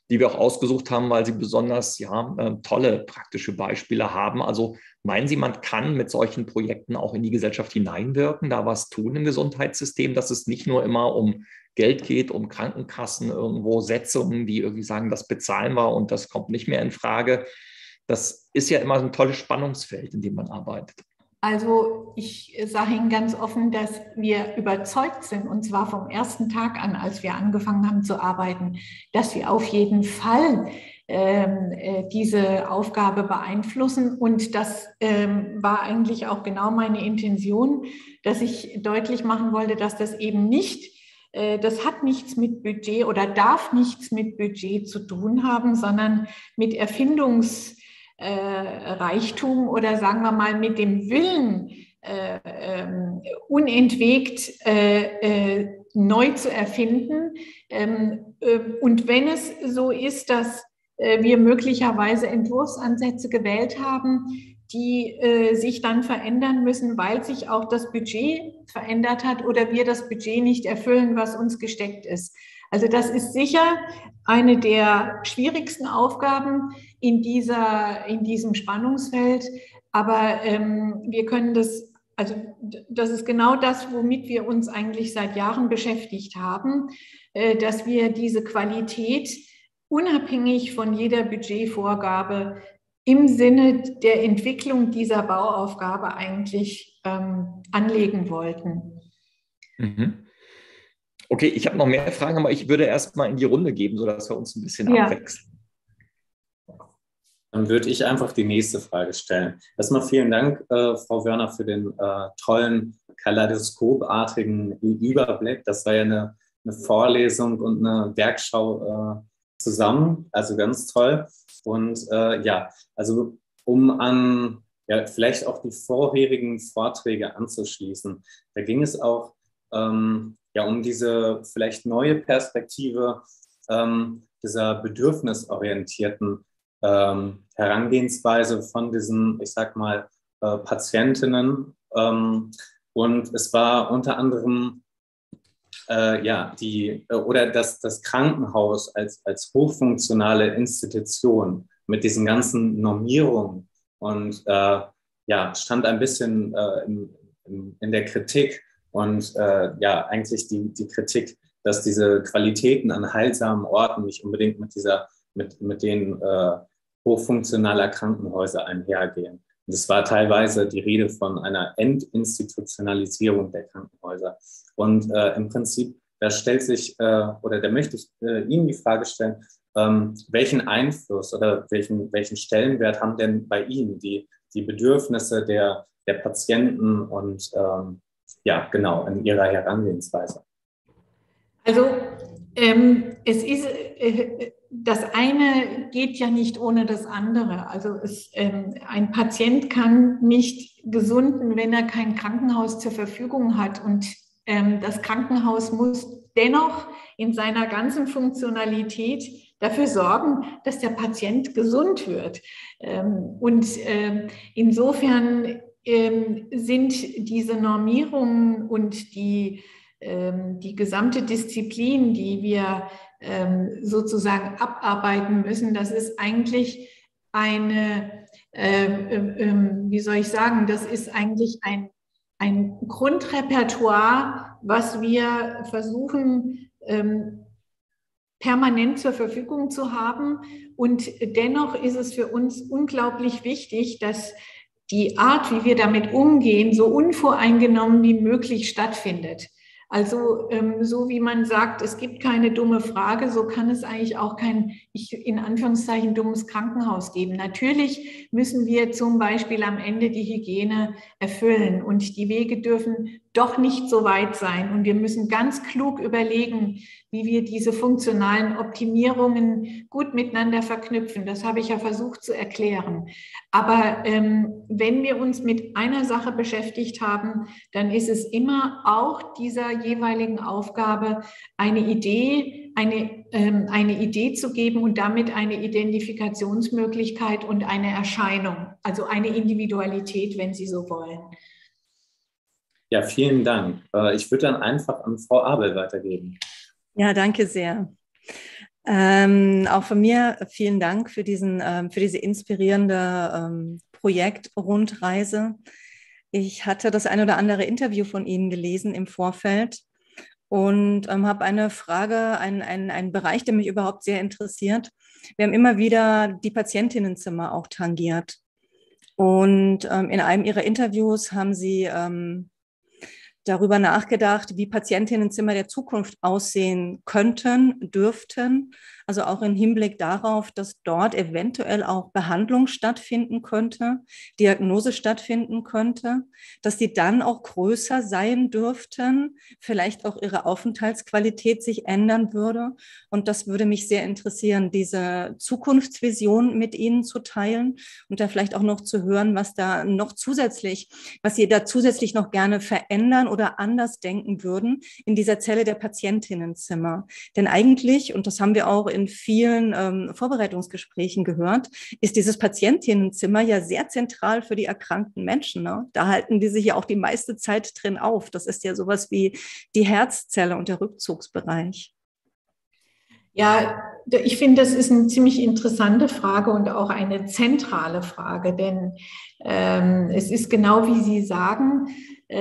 die wir auch ausgesucht haben, weil sie besonders tolle praktische Beispiele haben. Also meinen Sie, man kann mit solchen Projekten auch in die Gesellschaft hineinwirken, da was tun im Gesundheitssystem, dass es nicht nur immer um Geld geht, um Krankenkassen, irgendwo Setzungen, die irgendwie sagen, das bezahlen wir und das kommt nicht mehr in Frage. Das ist ja immer ein tolles Spannungsfeld, in dem man arbeitet. Also ich sage Ihnen ganz offen, dass wir überzeugt sind, und zwar vom ersten Tag an, als wir angefangen haben zu arbeiten, dass wir auf jeden Fall diese Aufgabe beeinflussen. Und das war eigentlich auch genau meine Intention, dass ich deutlich machen wollte, dass das eben nicht, das hat nichts mit Budget oder darf nichts mit Budget zu tun haben, sondern mit Erfindungsreichtum oder sagen wir mal mit dem Willen, unentwegt neu zu erfinden. Und wenn es so ist, dass wir möglicherweise Entwurfsansätze gewählt haben, die sich dann verändern müssen, weil sich auch das Budget verändert hat oder wir das Budget nicht erfüllen, was uns gesteckt ist. Also das ist sicher eine der schwierigsten Aufgaben in diesem Spannungsfeld. Aber wir können das, also das ist genau das, womit wir uns eigentlich seit Jahren beschäftigt haben, dass wir diese Qualität unabhängig von jeder Budgetvorgabe im Sinne der Entwicklung dieser Bauaufgabe eigentlich anlegen wollten. Mhm. Okay, ich habe noch mehr Fragen, aber ich würde erst mal in die Runde geben, sodass wir uns ein bisschen abwechseln. Dann würde ich einfach die nächste Frage stellen. Erstmal vielen Dank, Frau Wörner, für den tollen, kaleidoskopartigen Überblick. Das war ja eine Vorlesung und eine Werkschau zusammen, also ganz toll. Und also um an vielleicht auch die vorherigen Vorträge anzuschließen, da ging es auch um diese vielleicht neue Perspektive dieser bedürfnisorientierten Herangehensweise von diesen, ich sag mal, Patientinnen. Und es war unter anderem das Krankenhaus als hochfunktionale Institution mit diesen ganzen Normierungen und stand ein bisschen in der Kritik und eigentlich die Kritik, dass diese Qualitäten an heilsamen Orten nicht unbedingt mit den hochfunktionaler Krankenhäuser einhergehen. Und es war teilweise die Rede von einer Entinstitutionalisierung der Krankenhäuser. Und im Prinzip, da möchte ich Ihnen die Frage stellen, welchen Einfluss oder welchen Stellenwert haben denn bei Ihnen die Bedürfnisse der Patienten und in Ihrer Herangehensweise? Also es ist, das eine geht ja nicht ohne das andere. Also ein Patient kann nicht gesunden, wenn er kein Krankenhaus zur Verfügung hat. Und das Krankenhaus muss dennoch in seiner ganzen Funktionalität dafür sorgen, dass der Patient gesund wird. Insofern sind diese Normierungen und die gesamte Disziplin, die wir sozusagen abarbeiten müssen, das ist eigentlich das ist eigentlich ein Grundrepertoire, was wir versuchen permanent zur Verfügung zu haben. Und dennoch ist es für uns unglaublich wichtig, dass die Art, wie wir damit umgehen, so unvoreingenommen wie möglich stattfindet. Also so wie man sagt, es gibt keine dumme Frage, so kann es eigentlich auch kein, in Anführungszeichen, dummes Krankenhaus geben. Natürlich müssen wir zum Beispiel am Ende die Hygiene erfüllen und die Wege dürfen doch nicht so weit sein. Und wir müssen ganz klug überlegen, wie wir diese funktionalen Optimierungen gut miteinander verknüpfen. Das habe ich ja versucht zu erklären. Aber wenn wir uns mit einer Sache beschäftigt haben, dann ist es immer auch dieser jeweiligen Aufgabe eine Idee zu geben und damit eine Identifikationsmöglichkeit und eine Erscheinung, also eine Individualität, wenn Sie so wollen. Ja, vielen Dank. Ich würde dann einfach an Frau Abel weitergeben. Ja, danke sehr. Auch von mir vielen Dank für diese inspirierende Projektrundreise. Ich hatte das ein oder andere Interview von Ihnen gelesen im Vorfeld und habe eine Frage, einen Bereich, der mich überhaupt sehr interessiert. Wir haben immer wieder die Patientinnenzimmer auch tangiert. Und in einem Ihrer Interviews haben Sie darüber nachgedacht, wie Patientinnenzimmer der Zukunft aussehen könnten, dürften. Also auch im Hinblick darauf, dass dort eventuell auch Behandlung stattfinden könnte, Diagnose stattfinden könnte, dass die dann auch größer sein dürften, vielleicht auch ihre Aufenthaltsqualität sich ändern würde. Und das würde mich sehr interessieren, diese Zukunftsvision mit Ihnen zu teilen und da vielleicht auch noch zu hören, was Sie da zusätzlich noch gerne verändern oder anders denken würden in dieser Zelle der Patientinnenzimmer. Denn eigentlich, und das haben wir auch in vielen Vorbereitungsgesprächen gehört, ist dieses Patientinnenzimmer ja sehr zentral für die erkrankten Menschen. Ne? Da halten die sich ja auch die meiste Zeit drin auf. Das ist ja sowas wie die Herzzelle und der Rückzugsbereich. Ja, ich finde, das ist eine ziemlich interessante Frage und auch eine zentrale Frage, denn es ist genau wie Sie sagen,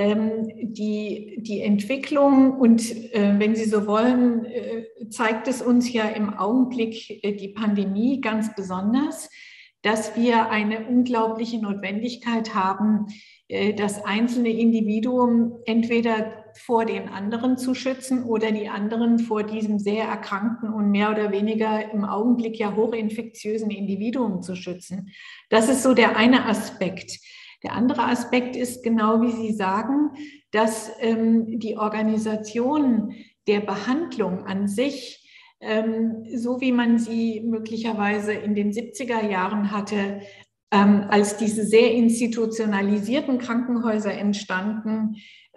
die Entwicklung und wenn Sie so wollen, zeigt es uns ja im Augenblick die Pandemie ganz besonders, dass wir eine unglaubliche Notwendigkeit haben, das einzelne Individuum entweder vor den anderen zu schützen oder die anderen vor diesem sehr erkrankten und mehr oder weniger im Augenblick ja hochinfektiösen Individuum zu schützen. Das ist so der eine Aspekt. Der andere Aspekt ist genau wie Sie sagen, dass die Organisation der Behandlung an sich, so wie man sie möglicherweise in den 70er Jahren hatte, als diese sehr institutionalisierten Krankenhäuser entstanden,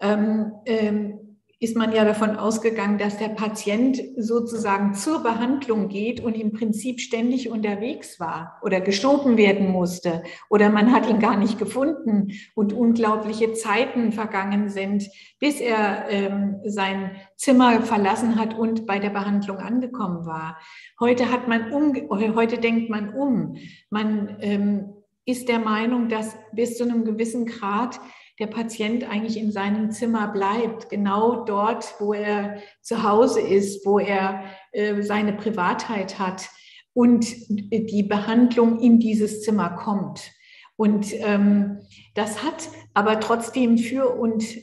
ist man ja davon ausgegangen, dass der Patient sozusagen zur Behandlung geht und im Prinzip ständig unterwegs war oder geschoben werden musste oder man hat ihn gar nicht gefunden und unglaubliche Zeiten vergangen sind, bis er sein Zimmer verlassen hat und bei der Behandlung angekommen war. Heute denkt man um. Man ist der Meinung, dass bis zu einem gewissen Grad der Patient eigentlich in seinem Zimmer bleibt, genau dort, wo er zu Hause ist, wo er seine Privatheit hat und die Behandlung in dieses Zimmer kommt. Und das hat aber trotzdem Vor-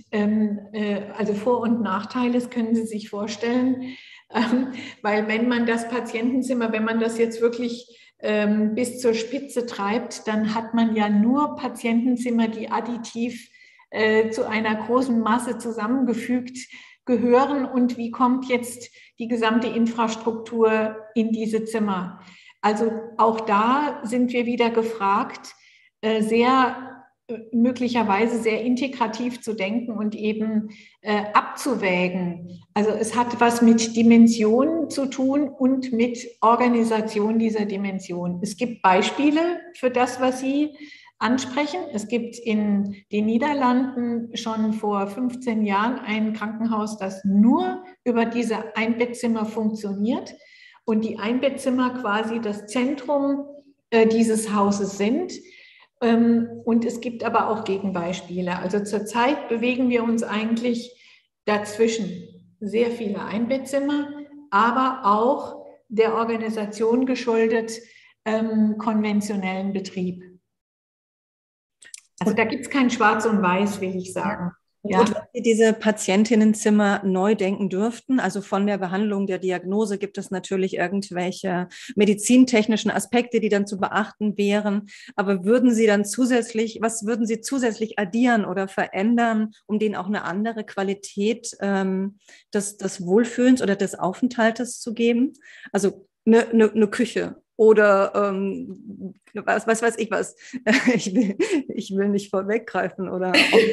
und Nachteile, das können Sie sich vorstellen, weil wenn man das Patientenzimmer, wenn man das jetzt wirklich bis zur Spitze treibt, dann hat man ja nur Patientenzimmer, die additiv zu einer großen Masse zusammengefügt gehören. Und wie kommt jetzt die gesamte Infrastruktur in diese Zimmer? Also auch da sind wir wieder gefragt, möglicherweise sehr integrativ zu denken und eben abzuwägen. Also es hat was mit Dimension zu tun und mit Organisation dieser Dimension. Es gibt Beispiele für das, was Sie ansprechen. Es gibt in den Niederlanden schon vor 15 Jahren ein Krankenhaus, das nur über diese Einbettzimmer funktioniert und die Einbettzimmer quasi das Zentrum dieses Hauses sind. Und es gibt aber auch Gegenbeispiele. Also zurzeit bewegen wir uns eigentlich dazwischen. Sehr viele Einbettzimmer, aber auch der Organisation geschuldet konventionellen Betrieb. Also da gibt es kein Schwarz und Weiß, will ich sagen. Ja. Und wenn Sie diese Patientinnenzimmer neu denken dürften, also von der Behandlung der Diagnose gibt es natürlich irgendwelche medizintechnischen Aspekte, die dann zu beachten wären. Aber was würden Sie zusätzlich addieren oder verändern, um denen auch eine andere Qualität des Wohlfühlens oder des Aufenthaltes zu geben? Also eine Küche. Oder was weiß ich was. Ich will nicht vorweggreifen. Oder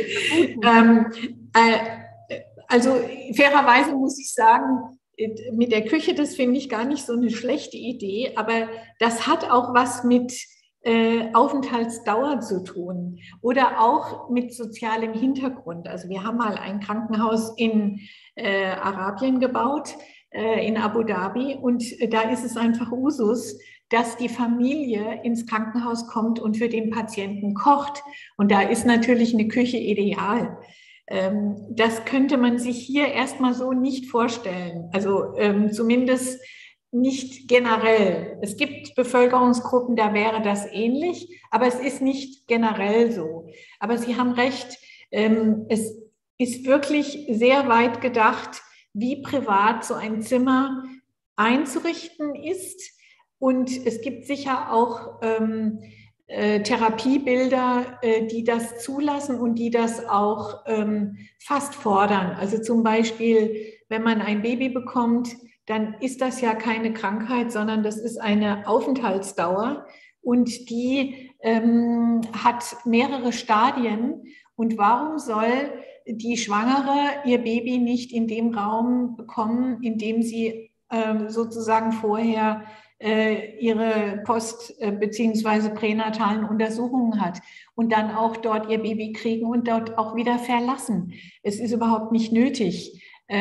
also fairerweise muss ich sagen, mit der Küche, das finde ich gar nicht so eine schlechte Idee, aber das hat auch was mit Aufenthaltsdauer zu tun oder auch mit sozialem Hintergrund. Also wir haben mal ein Krankenhaus in Arabien gebaut, in Abu Dhabi und da ist es einfach Usus, dass die Familie ins Krankenhaus kommt und für den Patienten kocht. Und da ist natürlich eine Küche ideal. Das könnte man sich hier erstmal so nicht vorstellen. Also zumindest nicht generell. Es gibt Bevölkerungsgruppen, da wäre das ähnlich, aber es ist nicht generell so. Aber Sie haben recht, es ist wirklich sehr weit gedacht, wie privat so ein Zimmer einzurichten ist. Und es gibt sicher auch Therapiebilder, die das zulassen und die das auch fast fordern. Also zum Beispiel, wenn man ein Baby bekommt, dann ist das ja keine Krankheit, sondern das ist eine Aufenthaltsdauer und die hat mehrere Stadien. Und warum soll die Schwangere ihr Baby nicht in dem Raum bekommen, in dem sie sozusagen vorher ihre post- bzw. pränatalen Untersuchungen hat und dann auch dort ihr Baby kriegen und dort auch wieder verlassen. Es ist überhaupt nicht nötig,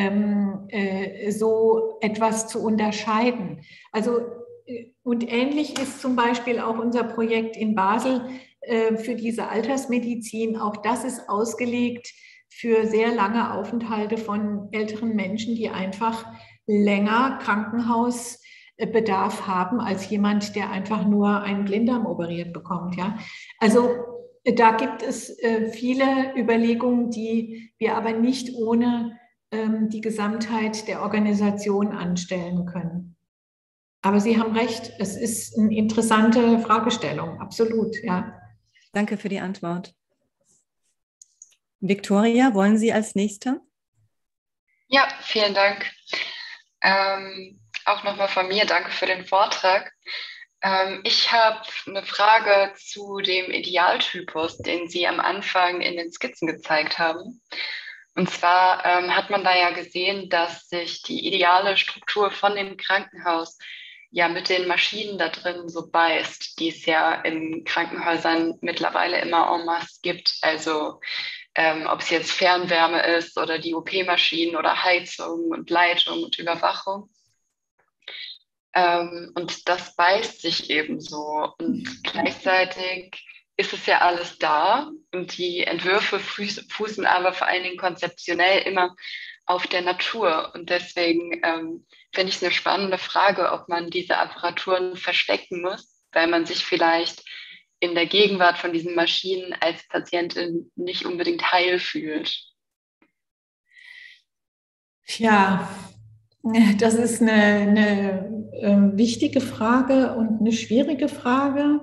so etwas zu unterscheiden. Also, und ähnlich ist zum Beispiel auch unser Projekt in Basel für diese Altersmedizin. Auch das ist ausgelegt für sehr lange Aufenthalte von älteren Menschen, die einfach länger Krankenhausbedarf haben als jemand, der einfach nur einen Blinddarm operiert bekommt. Ja? Also da gibt es viele Überlegungen, die wir aber nicht ohne die Gesamtheit der Organisation anstellen können. Aber Sie haben recht, es ist eine interessante Fragestellung, absolut, ja. Danke für die Antwort. Viktoria, wollen Sie als Nächste? Ja, vielen Dank. Auch nochmal von mir, danke für den Vortrag. Ich habe eine Frage zu dem Idealtypus, den Sie am Anfang in den Skizzen gezeigt haben. Und zwar hat man da ja gesehen, dass sich die ideale Struktur von dem Krankenhaus ja mit den Maschinen da drin so beißt, die es ja in Krankenhäusern mittlerweile immer en masse gibt. Also ob es jetzt Fernwärme ist oder die OP-Maschinen oder Heizung und Leitung und Überwachung. Und das beißt sich eben so. Und gleichzeitig ist es ja alles da und die Entwürfe fußen aber vor allen Dingen konzeptionell immer auf der Natur. Und deswegen finde ich es eine spannende Frage, ob man diese Apparaturen verstecken muss, weil man sich vielleicht in der Gegenwart von diesen Maschinen als Patientin nicht unbedingt heil fühlt. Ja, das ist eine wichtige Frage und eine schwierige Frage.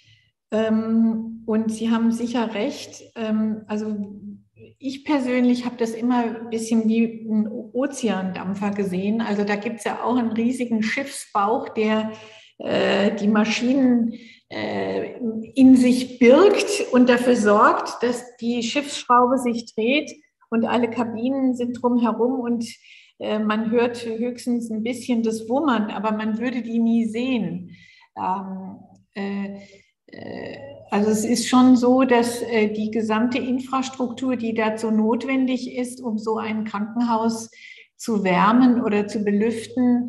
Und Sie haben sicher recht. Also ich persönlich habe das immer ein bisschen wie ein Ozeandampfer gesehen. Also da gibt es ja auch einen riesigen Schiffsbauch, der die Maschinen in sich birgt und dafür sorgt, dass die Schiffsschraube sich dreht und alle Kabinen sind drumherum und man hört höchstens ein bisschen das Wummern, aber man würde die nie sehen. Also es ist schon so, dass die gesamte Infrastruktur, die dazu notwendig ist, um so ein Krankenhaus zu wärmen oder zu belüften,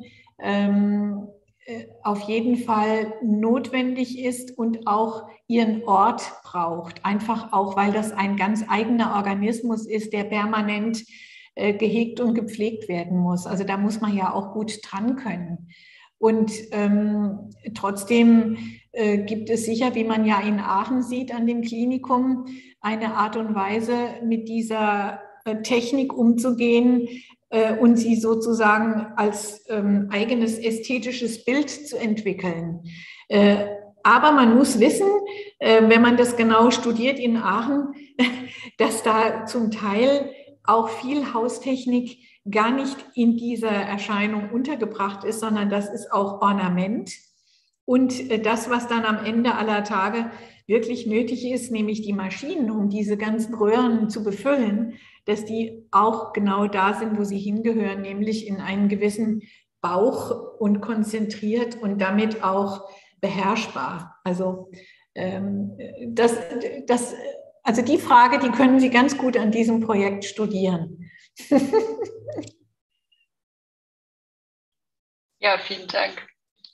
auf jeden Fall notwendig ist und auch ihren Ort braucht. Einfach auch, weil das ein ganz eigener Organismus ist, der permanent gehegt und gepflegt werden muss. Also da muss man ja auch gut dran können. Und trotzdem gibt es sicher, wie man ja in Aachen sieht an dem Klinikum, eine Art und Weise, mit dieser Technik umzugehen und sie sozusagen als eigenes ästhetisches Bild zu entwickeln. Aber man muss wissen, wenn man das genau studiert in Aachen, dass da zum Teil auch viel Haustechnik gar nicht in dieser Erscheinung untergebracht ist, sondern das ist auch Ornament. Und das, was dann am Ende aller Tage wirklich nötig ist, nämlich die Maschinen, um diese ganzen Röhren zu befüllen, dass die auch genau da sind, wo sie hingehören, nämlich in einen gewissen Bauch und konzentriert und damit auch beherrschbar. Also, also die Frage, die können Sie ganz gut an diesem Projekt studieren. Ja, vielen Dank.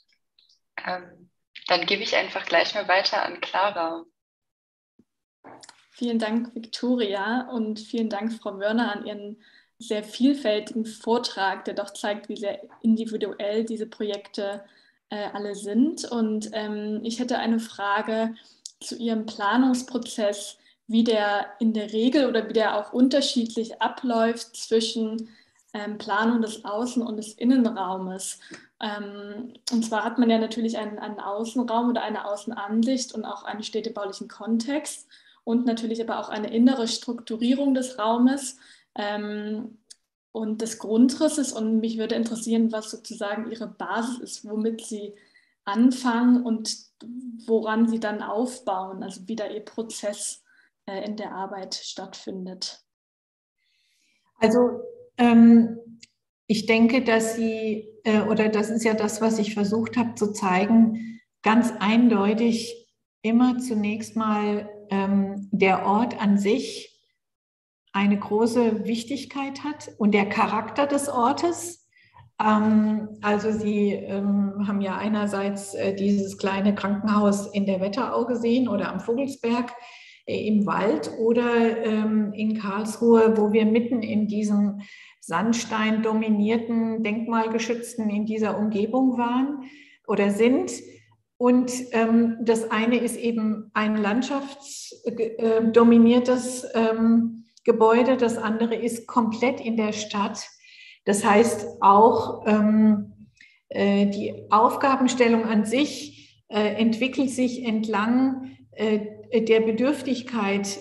Dann gebe ich einfach gleich mal weiter an Clara. Vielen Dank, Viktoria, und vielen Dank, Frau Wörner, an Ihren sehr vielfältigen Vortrag, der doch zeigt, wie sehr individuell diese Projekte alle sind. Und ich hätte eine Frage zu Ihrem Planungsprozess, wie der in der Regel oder wie der auch unterschiedlich abläuft zwischen Planung des Außen- und des Innenraumes. Und zwar hat man ja natürlich einen Außenraum oder eine Außenansicht und auch einen städtebaulichen Kontext und natürlich aber auch eine innere Strukturierung des Raumes und des Grundrisses. Und mich würde interessieren, was sozusagen Ihre Basis ist, womit Sie anfangen und woran Sie dann aufbauen, also wie da Ihr Prozess in der Arbeit stattfindet. Also ich denke, dass Sie, oder das ist ja das, was ich versucht habe zu zeigen, ganz eindeutig immer zunächst mal der Ort an sich eine große Wichtigkeit hat und der Charakter des Ortes. Also Sie haben ja einerseits dieses kleine Krankenhaus in der Wetterau gesehen oder am Vogelsberg im Wald oder in Karlsruhe, wo wir mitten in diesem Sandstein dominierten, denkmalgeschützten, in dieser Umgebung waren oder sind. Und das eine ist eben ein landschaftsdominiertes Gebäude, das andere ist komplett in der Stadt. Das heißt auch, die Aufgabenstellung an sich entwickelt sich entlang der Bedürftigkeit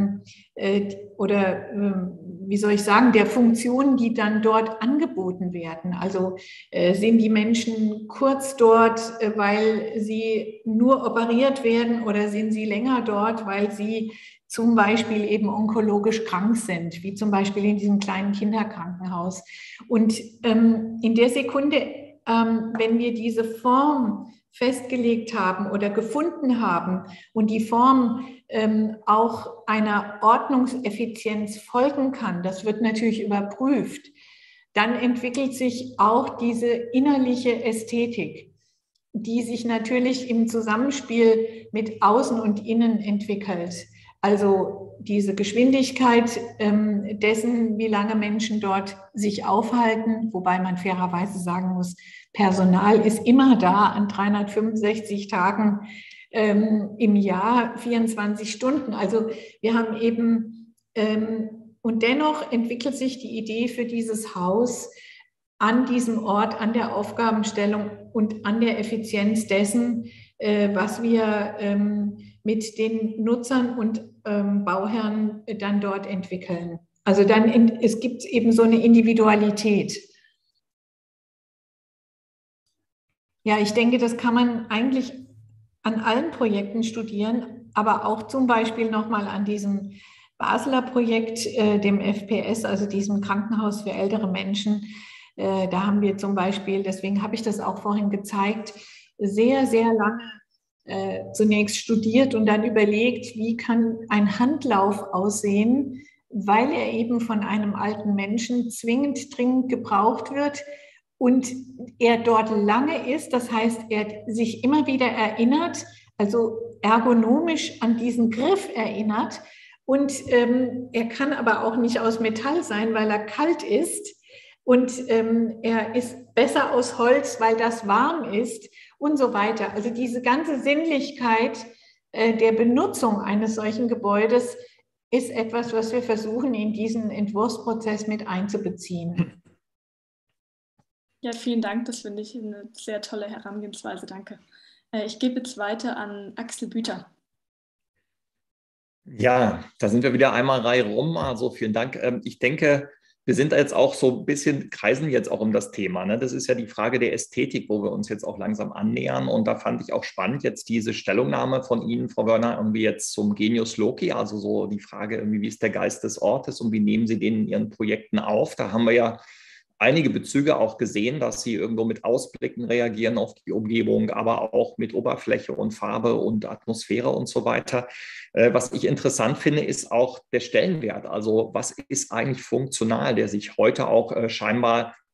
oder wie soll ich sagen, der Funktionen, die dann dort angeboten werden. Also sind die Menschen kurz dort, weil sie nur operiert werden, oder sind sie länger dort, weil sie zum Beispiel eben onkologisch krank sind, wie zum Beispiel in diesem kleinen Kinderkrankenhaus. Und in der Sekunde, wenn wir diese Form festgelegt haben oder gefunden haben und die Form auch einer Ordnungseffizienz folgen kann, das wird natürlich überprüft, dann entwickelt sich auch diese innerliche Ästhetik, die sich natürlich im Zusammenspiel mit Außen und Innen entwickelt. Also diese Geschwindigkeit dessen, wie lange Menschen dort sich aufhalten, wobei man fairerweise sagen muss, Personal ist immer da an 365 Tagen im Jahr, 24 Stunden. Also wir haben eben, und dennoch entwickelt sich die Idee für dieses Haus an diesem Ort, an der Aufgabenstellung und an der Effizienz dessen, was wir mit den Nutzern und Bauherren dann dort entwickeln. Also es gibt eben so eine Individualität. Ja, ich denke, das kann man eigentlich an allen Projekten studieren, aber auch zum Beispiel nochmal an diesem Basler Projekt, dem FPS, also diesem Krankenhaus für ältere Menschen. Da haben wir zum Beispiel, deswegen habe ich das auch vorhin gezeigt, sehr, sehr lange zunächst studiert und dann überlegt, wie kann ein Handlauf aussehen, weil er eben von einem alten Menschen zwingend dringend gebraucht wird und er dort lange ist. Das heißt, er sich immer wieder erinnert, also ergonomisch an diesen Griff erinnert. Und er kann aber auch nicht aus Metall sein, weil er kalt ist. Und er ist besser aus Holz, weil das warm ist und so weiter. Also diese ganze Sinnlichkeit der Benutzung eines solchen Gebäudes ist etwas, was wir versuchen, in diesen Entwurfsprozess mit einzubeziehen. Ja, vielen Dank. Das finde ich eine sehr tolle Herangehensweise. Danke. Ich gebe jetzt weiter an Axel Büter. Ja, da sind wir wieder einmal Reihe rum. Also vielen Dank. Ich denke, wir sind jetzt auch so ein bisschen, kreisen jetzt auch um das Thema. Ne? Das ist ja die Frage der Ästhetik, wo wir uns jetzt auch langsam annähern. Und da fand ich auch spannend jetzt diese Stellungnahme von Ihnen, Frau Wörner, irgendwie jetzt zum Genius Loci, also so die Frage irgendwie, wie ist der Geist des Ortes und wie nehmen Sie den in Ihren Projekten auf? Da haben wir ja einige Bezüge auch gesehen, dass sie irgendwo mit Ausblicken reagieren auf die Umgebung, aber auch mit Oberfläche und Farbe und Atmosphäre und so weiter. Was ich interessant finde, ist auch der Stellenwert. Also was ist eigentlich funktional, der sich heute auch scheinbar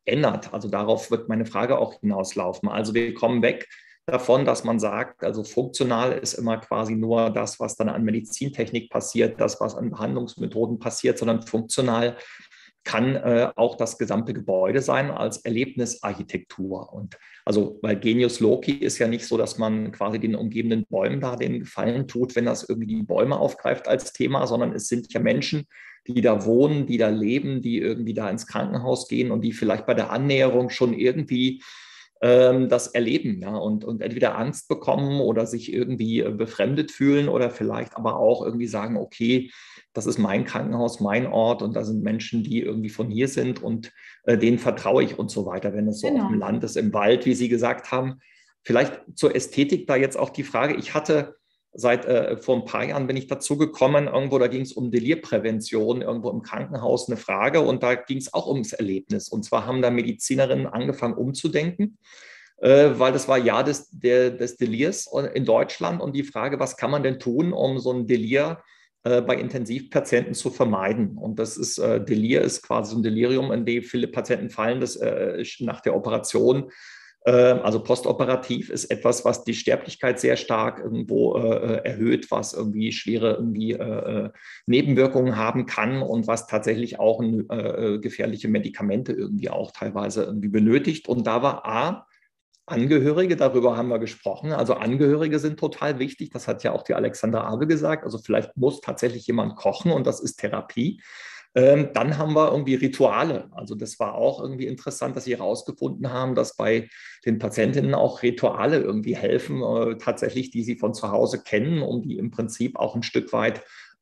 ändert. Also darauf wird meine Frage auch hinauslaufen. Also wir kommen weg davon, dass man sagt, also funktional ist immer quasi nur das, was dann an Medizintechnik passiert, das, was an Behandlungsmethoden passiert, sondern funktional kann auch das gesamte Gebäude sein als Erlebnisarchitektur. Und also bei Genius Loci ist ja nicht so, dass man quasi den umgebenden Bäumen da den Gefallen tut, wenn das irgendwie die Bäume aufgreift als Thema, sondern es sind ja Menschen, die da wohnen, die da leben, die irgendwie da ins Krankenhaus gehen und die vielleicht bei der Annäherung schon irgendwie das erleben, ja, und entweder Angst bekommen oder sich irgendwie befremdet fühlen oder vielleicht aber auch irgendwie sagen, okay, das ist mein Krankenhaus, mein Ort und da sind Menschen, die irgendwie von hier sind und denen vertraue ich und so weiter, wenn es so auf dem Land ist, im Wald, wie Sie gesagt haben. Vielleicht zur Ästhetik da jetzt auch die Frage, ich hatte vor ein paar Jahren bin ich dazu gekommen, irgendwo, da ging es um Delirprävention, irgendwo im Krankenhaus eine Frage und da ging es auch ums Erlebnis. Und zwar haben da Medizinerinnen angefangen umzudenken, weil das war Jahr des Delirs in Deutschland und die Frage, was kann man denn tun, um so ein Delir bei Intensivpatienten zu vermeiden. Und das ist, Delir ist quasi so ein Delirium, in dem viele Patienten fallen, das nach der Operation, also postoperativ ist etwas, was die Sterblichkeit sehr stark irgendwo erhöht, was irgendwie schwere Nebenwirkungen haben kann und was tatsächlich auch gefährliche Medikamente irgendwie auch teilweise irgendwie benötigt. Und da war Angehörige, darüber haben wir gesprochen. Also Angehörige sind total wichtig. Das hat ja auch die Alexandra Abel gesagt. Also vielleicht muss tatsächlich jemand kochen und das ist Therapie. Dann haben wir irgendwie Rituale. Also das war auch irgendwie interessant, dass sie herausgefunden haben, dass bei den Patientinnen auch Rituale irgendwie helfen, tatsächlich, die sie von zu Hause kennen, um die im Prinzip auch ein Stück weit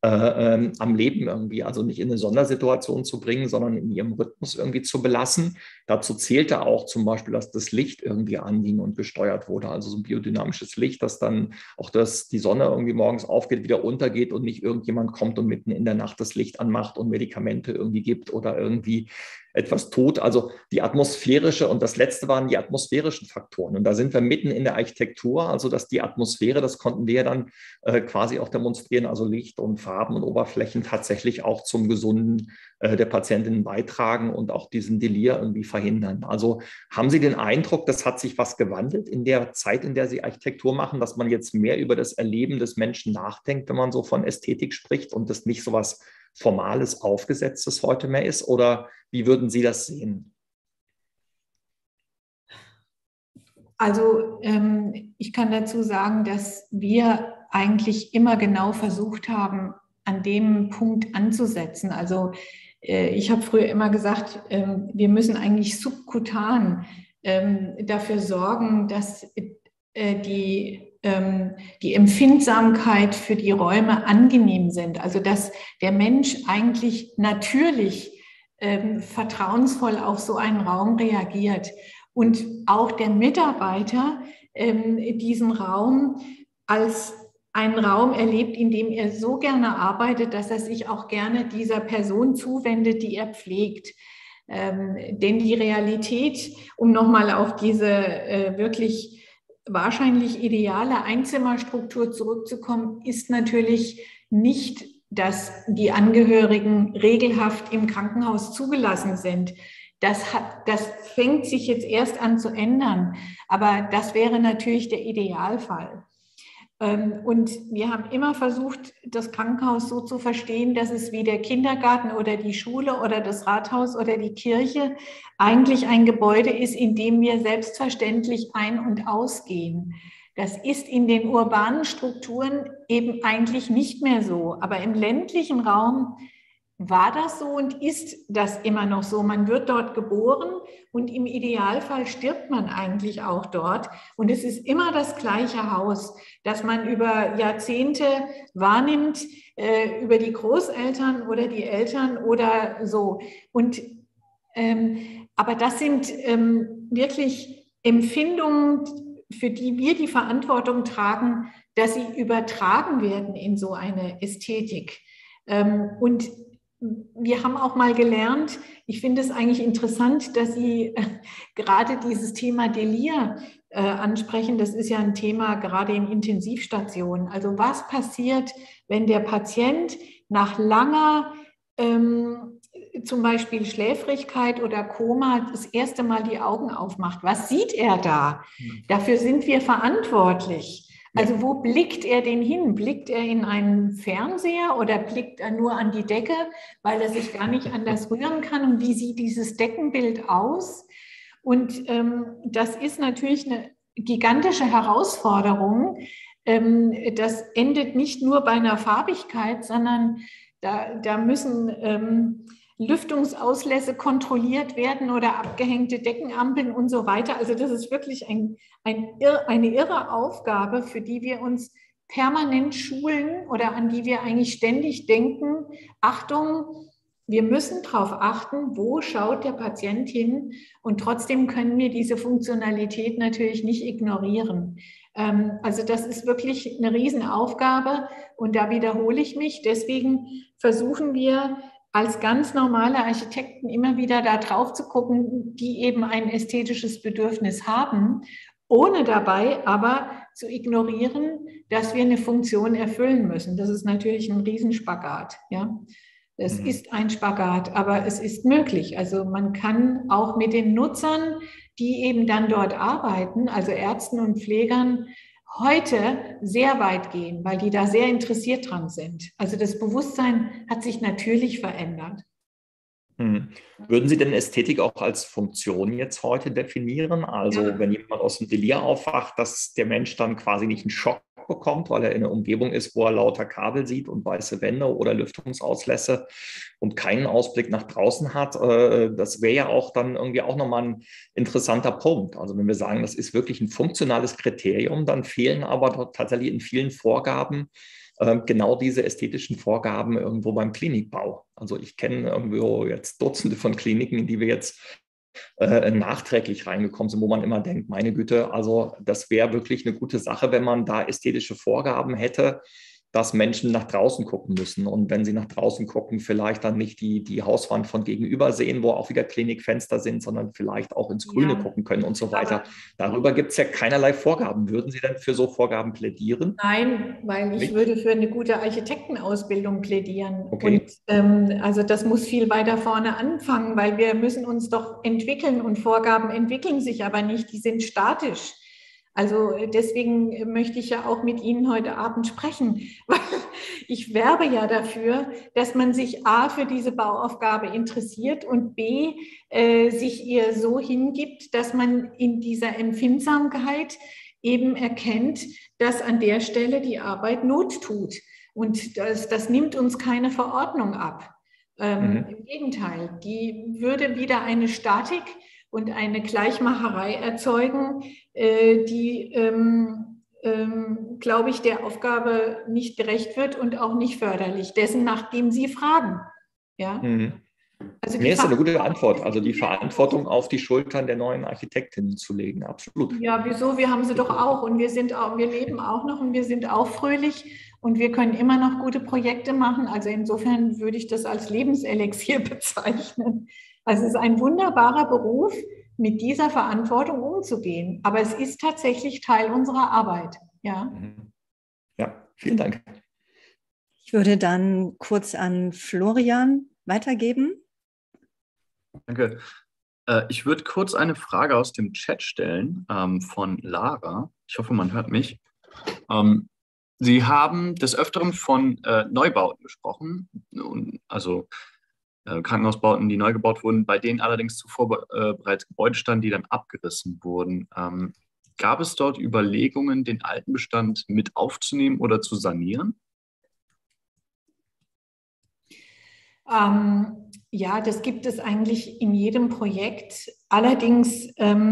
am Leben irgendwie, also nicht in eine Sondersituation zu bringen, sondern in ihrem Rhythmus irgendwie zu belassen. Dazu zählte auch zum Beispiel, dass das Licht irgendwie anging und gesteuert wurde, also so ein biodynamisches Licht, dass dann auch die Sonne irgendwie morgens aufgeht, wieder untergeht und nicht irgendjemand kommt und mitten in der Nacht das Licht anmacht und Medikamente irgendwie gibt oder irgendwie etwas tut. Also die atmosphärische und das letzte waren die atmosphärischen Faktoren. Und da sind wir mitten in der Architektur, also dass die Atmosphäre, das konnten wir dann quasi auch demonstrieren, also Licht und Farben und Oberflächen tatsächlich auch zum Gesunden der Patientinnen beitragen und auch diesen Delir irgendwie verhindern. Also haben Sie den Eindruck, das hat sich was gewandelt in der Zeit, in der Sie Architektur machen, dass man jetzt mehr über das Erleben des Menschen nachdenkt, wenn man so von Ästhetik spricht und das nicht so was Formales, Aufgesetztes heute mehr ist? Oder wie würden Sie das sehen? Also ich kann dazu sagen, dass wir eigentlich immer genau versucht haben, an dem Punkt anzusetzen. Also ich habe früher immer gesagt, wir müssen eigentlich subkutan dafür sorgen, dass die Empfindsamkeit für die Räume angenehm sind. Also dass der Mensch eigentlich natürlich vertrauensvoll auf so einen Raum reagiert und auch der Mitarbeiter diesen Raum als einen Raum erlebt, in dem er so gerne arbeitet, dass er sich auch gerne dieser Person zuwendet, die er pflegt. Denn die Realität, um nochmal auf diese wirklich wahrscheinlich ideale Einzimmerstruktur zurückzukommen, ist natürlich nicht, dass die Angehörigen regelhaft im Krankenhaus zugelassen sind. Das fängt sich jetzt erst an zu ändern, aber das wäre natürlich der Idealfall. Und wir haben immer versucht, das Krankenhaus so zu verstehen, dass es wie der Kindergarten oder die Schule oder das Rathaus oder die Kirche eigentlich ein Gebäude ist, in dem wir selbstverständlich ein- und ausgehen. Das ist in den urbanen Strukturen eben eigentlich nicht mehr so. Aber im ländlichen Raum war das so und ist das immer noch so. Man wird dort geboren und im Idealfall stirbt man eigentlich auch dort. Und es ist immer das gleiche Haus, das man über Jahrzehnte wahrnimmt, über die Großeltern oder die Eltern oder so. Und, aber das sind wirklich Empfindungen, für die wir die Verantwortung tragen, dass sie übertragen werden in so eine Ästhetik. Und wir haben auch mal gelernt, ich finde es eigentlich interessant, dass Sie gerade dieses Thema Delir ansprechen. Das ist ja ein Thema gerade in Intensivstationen. Also was passiert, wenn der Patient nach langer zum Beispiel Schläfrigkeit oder Koma das erste Mal die Augen aufmacht. Was sieht er da? Dafür sind wir verantwortlich. Also wo blickt er denn hin? Blickt er in einen Fernseher oder blickt er nur an die Decke, weil er sich gar nicht anders rühren kann? Und wie sieht dieses Deckenbild aus? Und das ist natürlich eine gigantische Herausforderung. Das endet nicht nur bei einer Farbigkeit, sondern da müssen Lüftungsauslässe kontrolliert werden oder abgehängte Deckenampeln und so weiter. Also das ist wirklich eine irre Aufgabe, für die wir uns permanent schulen oder an die wir eigentlich ständig denken. Achtung, wir müssen darauf achten, wo schaut der Patient hin, und trotzdem können wir diese Funktionalität natürlich nicht ignorieren. Also das ist wirklich eine Riesenaufgabe, und da wiederhole ich mich. Deswegen versuchen wir als ganz normale Architekten immer wieder da drauf zu gucken, die eben ein ästhetisches Bedürfnis haben, ohne dabei aber zu ignorieren, dass wir eine Funktion erfüllen müssen. Das ist natürlich ein Riesenspagat, ja. Es ist ein Spagat, aber es ist möglich. Also man kann auch mit den Nutzern, die eben dann dort arbeiten, also Ärzten und Pflegern, heute sehr weit gehen, weil die da sehr interessiert dran sind. Also das Bewusstsein hat sich natürlich verändert. Würden Sie denn Ästhetik auch als Funktion jetzt heute definieren? Also wenn jemand aus dem Delir aufwacht, dass der Mensch dann quasi nicht einen Schock bekommt, weil er in einer Umgebung ist, wo er lauter Kabel sieht und weiße Wände oder Lüftungsauslässe und keinen Ausblick nach draußen hat. Das wäre ja auch dann irgendwie auch nochmal ein interessanter Punkt. Also wenn wir sagen, das ist wirklich ein funktionales Kriterium, dann fehlen aber tatsächlich in vielen Vorgaben genau diese ästhetischen Vorgaben irgendwo beim Klinikbau. Also ich kenne irgendwo jetzt Dutzende von Kliniken, in die wir jetzt nachträglich reingekommen sind, wo man immer denkt, meine Güte, also das wäre wirklich eine gute Sache, wenn man da ästhetische Vorgaben hätte, dass Menschen nach draußen gucken müssen. Und wenn sie nach draußen gucken, vielleicht dann nicht die Hauswand von gegenüber sehen, wo auch wieder Klinikfenster sind, sondern vielleicht auch ins Grüne gucken können und so weiter. Darüber gibt es ja keinerlei Vorgaben. Würden Sie denn für so Vorgaben plädieren? Nein, weil ich würde für eine gute Architektenausbildung plädieren. Okay. Und also das muss viel weiter vorne anfangen, weil wir müssen uns doch entwickeln, und Vorgaben entwickeln sich aber nicht, die sind statisch. Also deswegen möchte ich ja auch mit Ihnen heute Abend sprechen, weil ich werbe ja dafür, dass man sich A, für diese Bauaufgabe interessiert und B, sich ihr so hingibt, dass man in dieser Empfindsamkeit eben erkennt, dass an der Stelle die Arbeit Not tut. Und das nimmt uns keine Verordnung ab. Im Gegenteil, die würde wieder eine Statik und eine Gleichmacherei erzeugen, die, glaube ich, der Aufgabe nicht gerecht wird und auch nicht förderlich, dessen, nach dem Sie fragen. Ja? Also Mir ist eine gute Antwort, also die Verantwortung auf die Schultern der neuen Architektinnen zu legen, absolut. Ja, wieso? Wir haben sie doch auch, und wir leben auch noch, und wir sind auch fröhlich, und wir können immer noch gute Projekte machen. Also insofern würde ich das als Lebenselixier bezeichnen. Also es ist ein wunderbarer Beruf, mit dieser Verantwortung umzugehen. Aber es ist tatsächlich Teil unserer Arbeit. Ja, ja, vielen Dank. Ich würde dann kurz an Florian weitergeben. Danke. Ich würde kurz eine Frage aus dem Chat stellen von Lara. Ich hoffe, man hört mich. Sie haben des Öfteren von Neubauten gesprochen, also Krankenhausbauten, die neu gebaut wurden, bei denen allerdings zuvor bereits Gebäude standen, die dann abgerissen wurden. Gab es dort Überlegungen, den alten Bestand mit aufzunehmen oder zu sanieren? Ja, das gibt es eigentlich in jedem Projekt. Allerdings,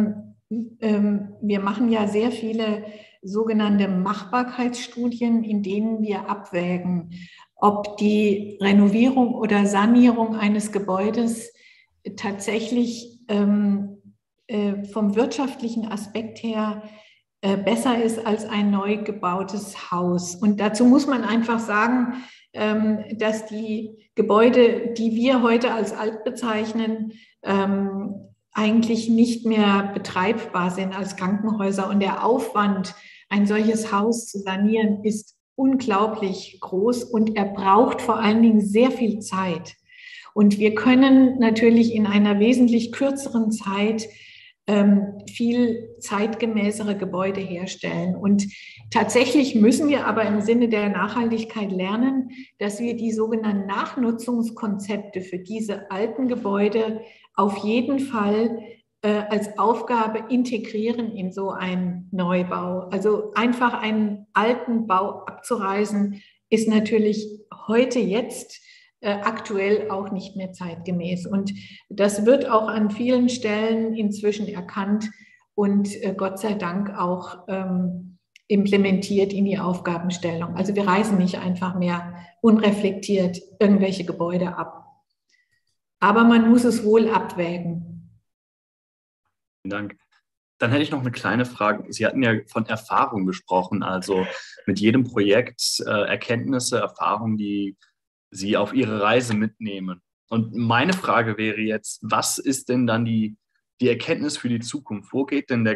wir machen ja sehr viele sogenannte Machbarkeitsstudien, in denen wir abwägen, ob die Renovierung oder Sanierung eines Gebäudes tatsächlich vom wirtschaftlichen Aspekt her besser ist als ein neu gebautes Haus. Und dazu muss man einfach sagen, dass die Gebäude, die wir heute als alt bezeichnen, eigentlich nicht mehr betreibbar sind als Krankenhäuser. Und der Aufwand, ein solches Haus zu sanieren, ist unglaublich groß, und er braucht vor allen Dingen sehr viel Zeit. Und wir können natürlich in einer wesentlich kürzeren Zeit viel zeitgemäßere Gebäude herstellen. Und tatsächlich müssen wir aber im Sinne der Nachhaltigkeit lernen, dass wir die sogenannten Nachnutzungskonzepte für diese alten Gebäude auf jeden Fall als Aufgabe integrieren in so einen Neubau. Also einfach einen alten Bau abzureißen, ist natürlich heute jetzt aktuell auch nicht mehr zeitgemäß. Und das wird auch an vielen Stellen inzwischen erkannt und Gott sei Dank auch implementiert in die Aufgabenstellung. Also wir reißen nicht einfach mehr unreflektiert irgendwelche Gebäude ab. Aber man muss es wohl abwägen. Vielen Dank. Dann hätte ich noch eine kleine Frage. Sie hatten ja von Erfahrung gesprochen, also mit jedem Projekt Erkenntnisse, Erfahrungen, die Sie auf Ihre Reise mitnehmen. Und meine Frage wäre jetzt, was ist denn dann die Erkenntnis für die Zukunft? Wo geht denn der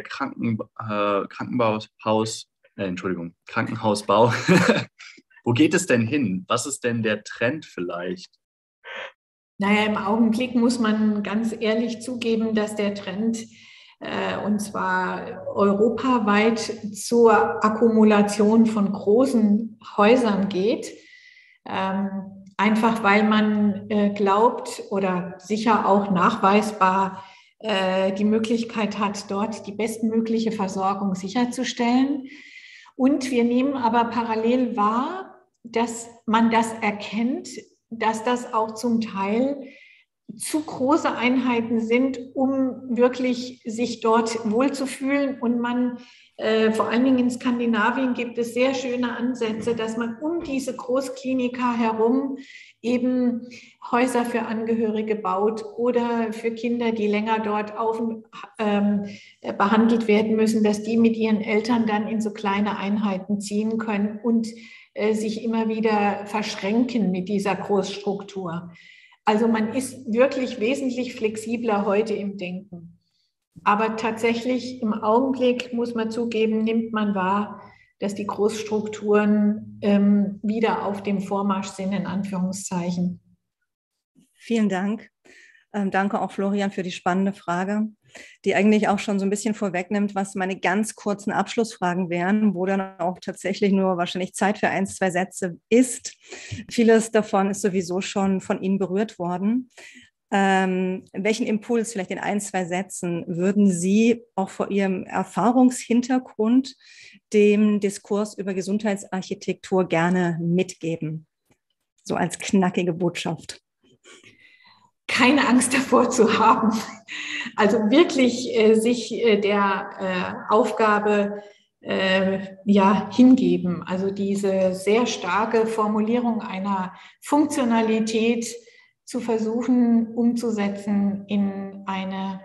Krankenhausbau, wo geht es denn hin? Was ist denn der Trend vielleicht? Naja, im Augenblick muss man ganz ehrlich zugeben, dass der Trend, und zwar europaweit, zur Akkumulation von großen Häusern geht. Einfach weil man glaubt oder sicher auch nachweisbar die Möglichkeit hat, dort die bestmögliche Versorgung sicherzustellen. Und wir nehmen aber parallel wahr, dass man das erkennt, dass das auch zum Teil zu große Einheiten sind, um wirklich sich dort wohlzufühlen. Und man, vor allen Dingen in Skandinavien, gibt es sehr schöne Ansätze, dass man um diese Großklinika herum eben Häuser für Angehörige baut oder für Kinder, die länger dort behandelt werden müssen, dass die mit ihren Eltern dann in so kleine Einheiten ziehen können und sich immer wieder verschränken mit dieser Großstruktur. Also man ist wirklich wesentlich flexibler heute im Denken. Aber tatsächlich im Augenblick, muss man zugeben, nimmt man wahr, dass die Großstrukturen wieder auf dem Vormarsch sind, in Anführungszeichen. Vielen Dank. Danke auch, Florian, für die spannende Frage, die eigentlich auch schon so ein bisschen vorwegnimmt, was meine ganz kurzen Abschlussfragen wären, wo dann auch tatsächlich nur wahrscheinlich Zeit für 1, 2 Sätze ist. Vieles davon ist sowieso schon von Ihnen berührt worden. Welchen Impuls, vielleicht in 1, 2 Sätzen, würden Sie auch vor Ihrem Erfahrungshintergrund dem Diskurs über Gesundheitsarchitektur gerne mitgeben? So als knackige Botschaft. Keine Angst davor zu haben. Also wirklich sich der Aufgabe hingeben. Also diese sehr starke Formulierung einer Funktionalität zu versuchen umzusetzen in eine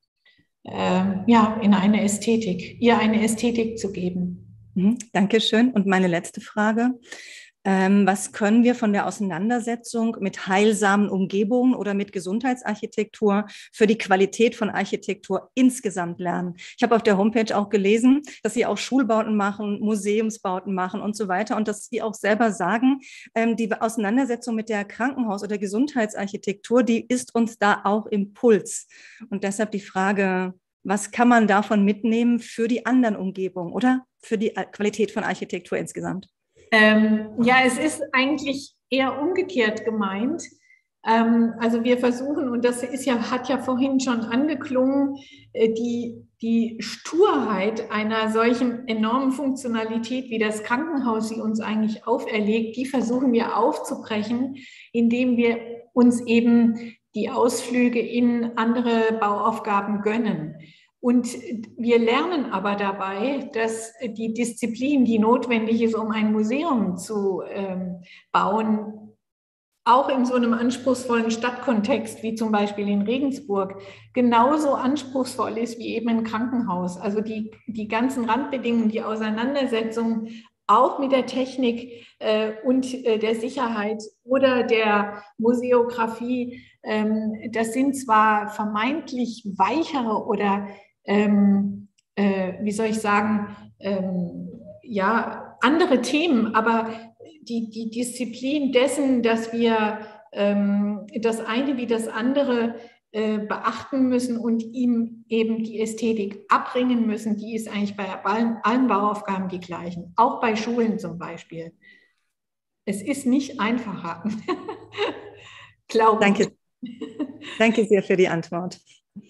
Ästhetik, ihr eine Ästhetik zu geben. Dankeschön. Und meine letzte Frage. Was können wir von der Auseinandersetzung mit heilsamen Umgebungen oder mit Gesundheitsarchitektur für die Qualität von Architektur insgesamt lernen? Ich habe auf der Homepage auch gelesen, dass Sie auch Schulbauten machen, Museumsbauten machen und so weiter und dass Sie auch selber sagen, die Auseinandersetzung mit der Krankenhaus- oder Gesundheitsarchitektur, die ist uns da auch Impuls. Und deshalb die Frage, was kann man davon mitnehmen für die anderen Umgebungen oder für die Qualität von Architektur insgesamt? Es ist eigentlich eher umgekehrt gemeint. Also wir versuchen, und das hat ja vorhin schon angeklungen, die Sturheit einer solchen enormen Funktionalität, wie das Krankenhaus sie uns eigentlich auferlegt, die versuchen wir aufzubrechen, indem wir uns eben die Ausflüge in andere Bauaufgaben gönnen. Und wir lernen aber dabei, dass die Disziplin, die notwendig ist, um ein Museum zu bauen, auch in so einem anspruchsvollen Stadtkontext wie zum Beispiel in Regensburg genauso anspruchsvoll ist wie eben ein Krankenhaus. Also die ganzen Randbedingungen, die Auseinandersetzung auch mit der Technik und der Sicherheit oder der Museografie, das sind zwar vermeintlich weichere oder andere Themen, aber die Disziplin dessen, dass wir das eine wie das andere beachten müssen und ihm eben die Ästhetik abbringen müssen, die ist eigentlich bei allen Bauaufgaben die gleichen, auch bei Schulen zum Beispiel. Es ist nicht einfacher. Danke. Danke sehr für die Antwort.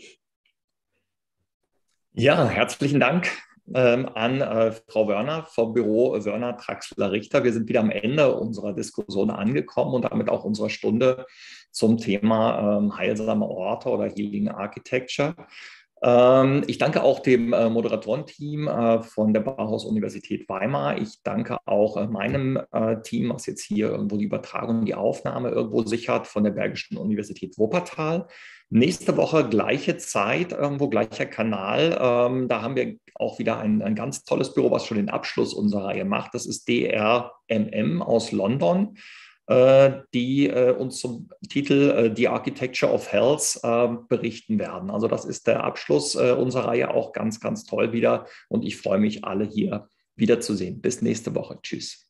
Ja, herzlichen Dank an Frau Wörner vom Büro Wörner Traxler Richter. Wir sind wieder am Ende unserer Diskussion angekommen und damit auch unserer Stunde zum Thema heilsame Orte oder Healing Architecture. Ich danke auch dem Moderatorenteam von der Bauhaus-Universität Weimar. Ich danke auch meinem Team, was jetzt hier irgendwo die Übertragung, die Aufnahme irgendwo sichert, von der Bergischen Universität Wuppertal. Nächste Woche gleiche Zeit, irgendwo gleicher Kanal. Da haben wir auch wieder ein ganz tolles Büro, was schon den Abschluss unserer Reihe macht. Das ist DRMM aus London, die uns zum Titel The Architecture of Health berichten werden. Also das ist der Abschluss unserer Reihe, auch ganz, ganz toll wieder. Und ich freue mich, alle hier wiederzusehen. Bis nächste Woche. Tschüss.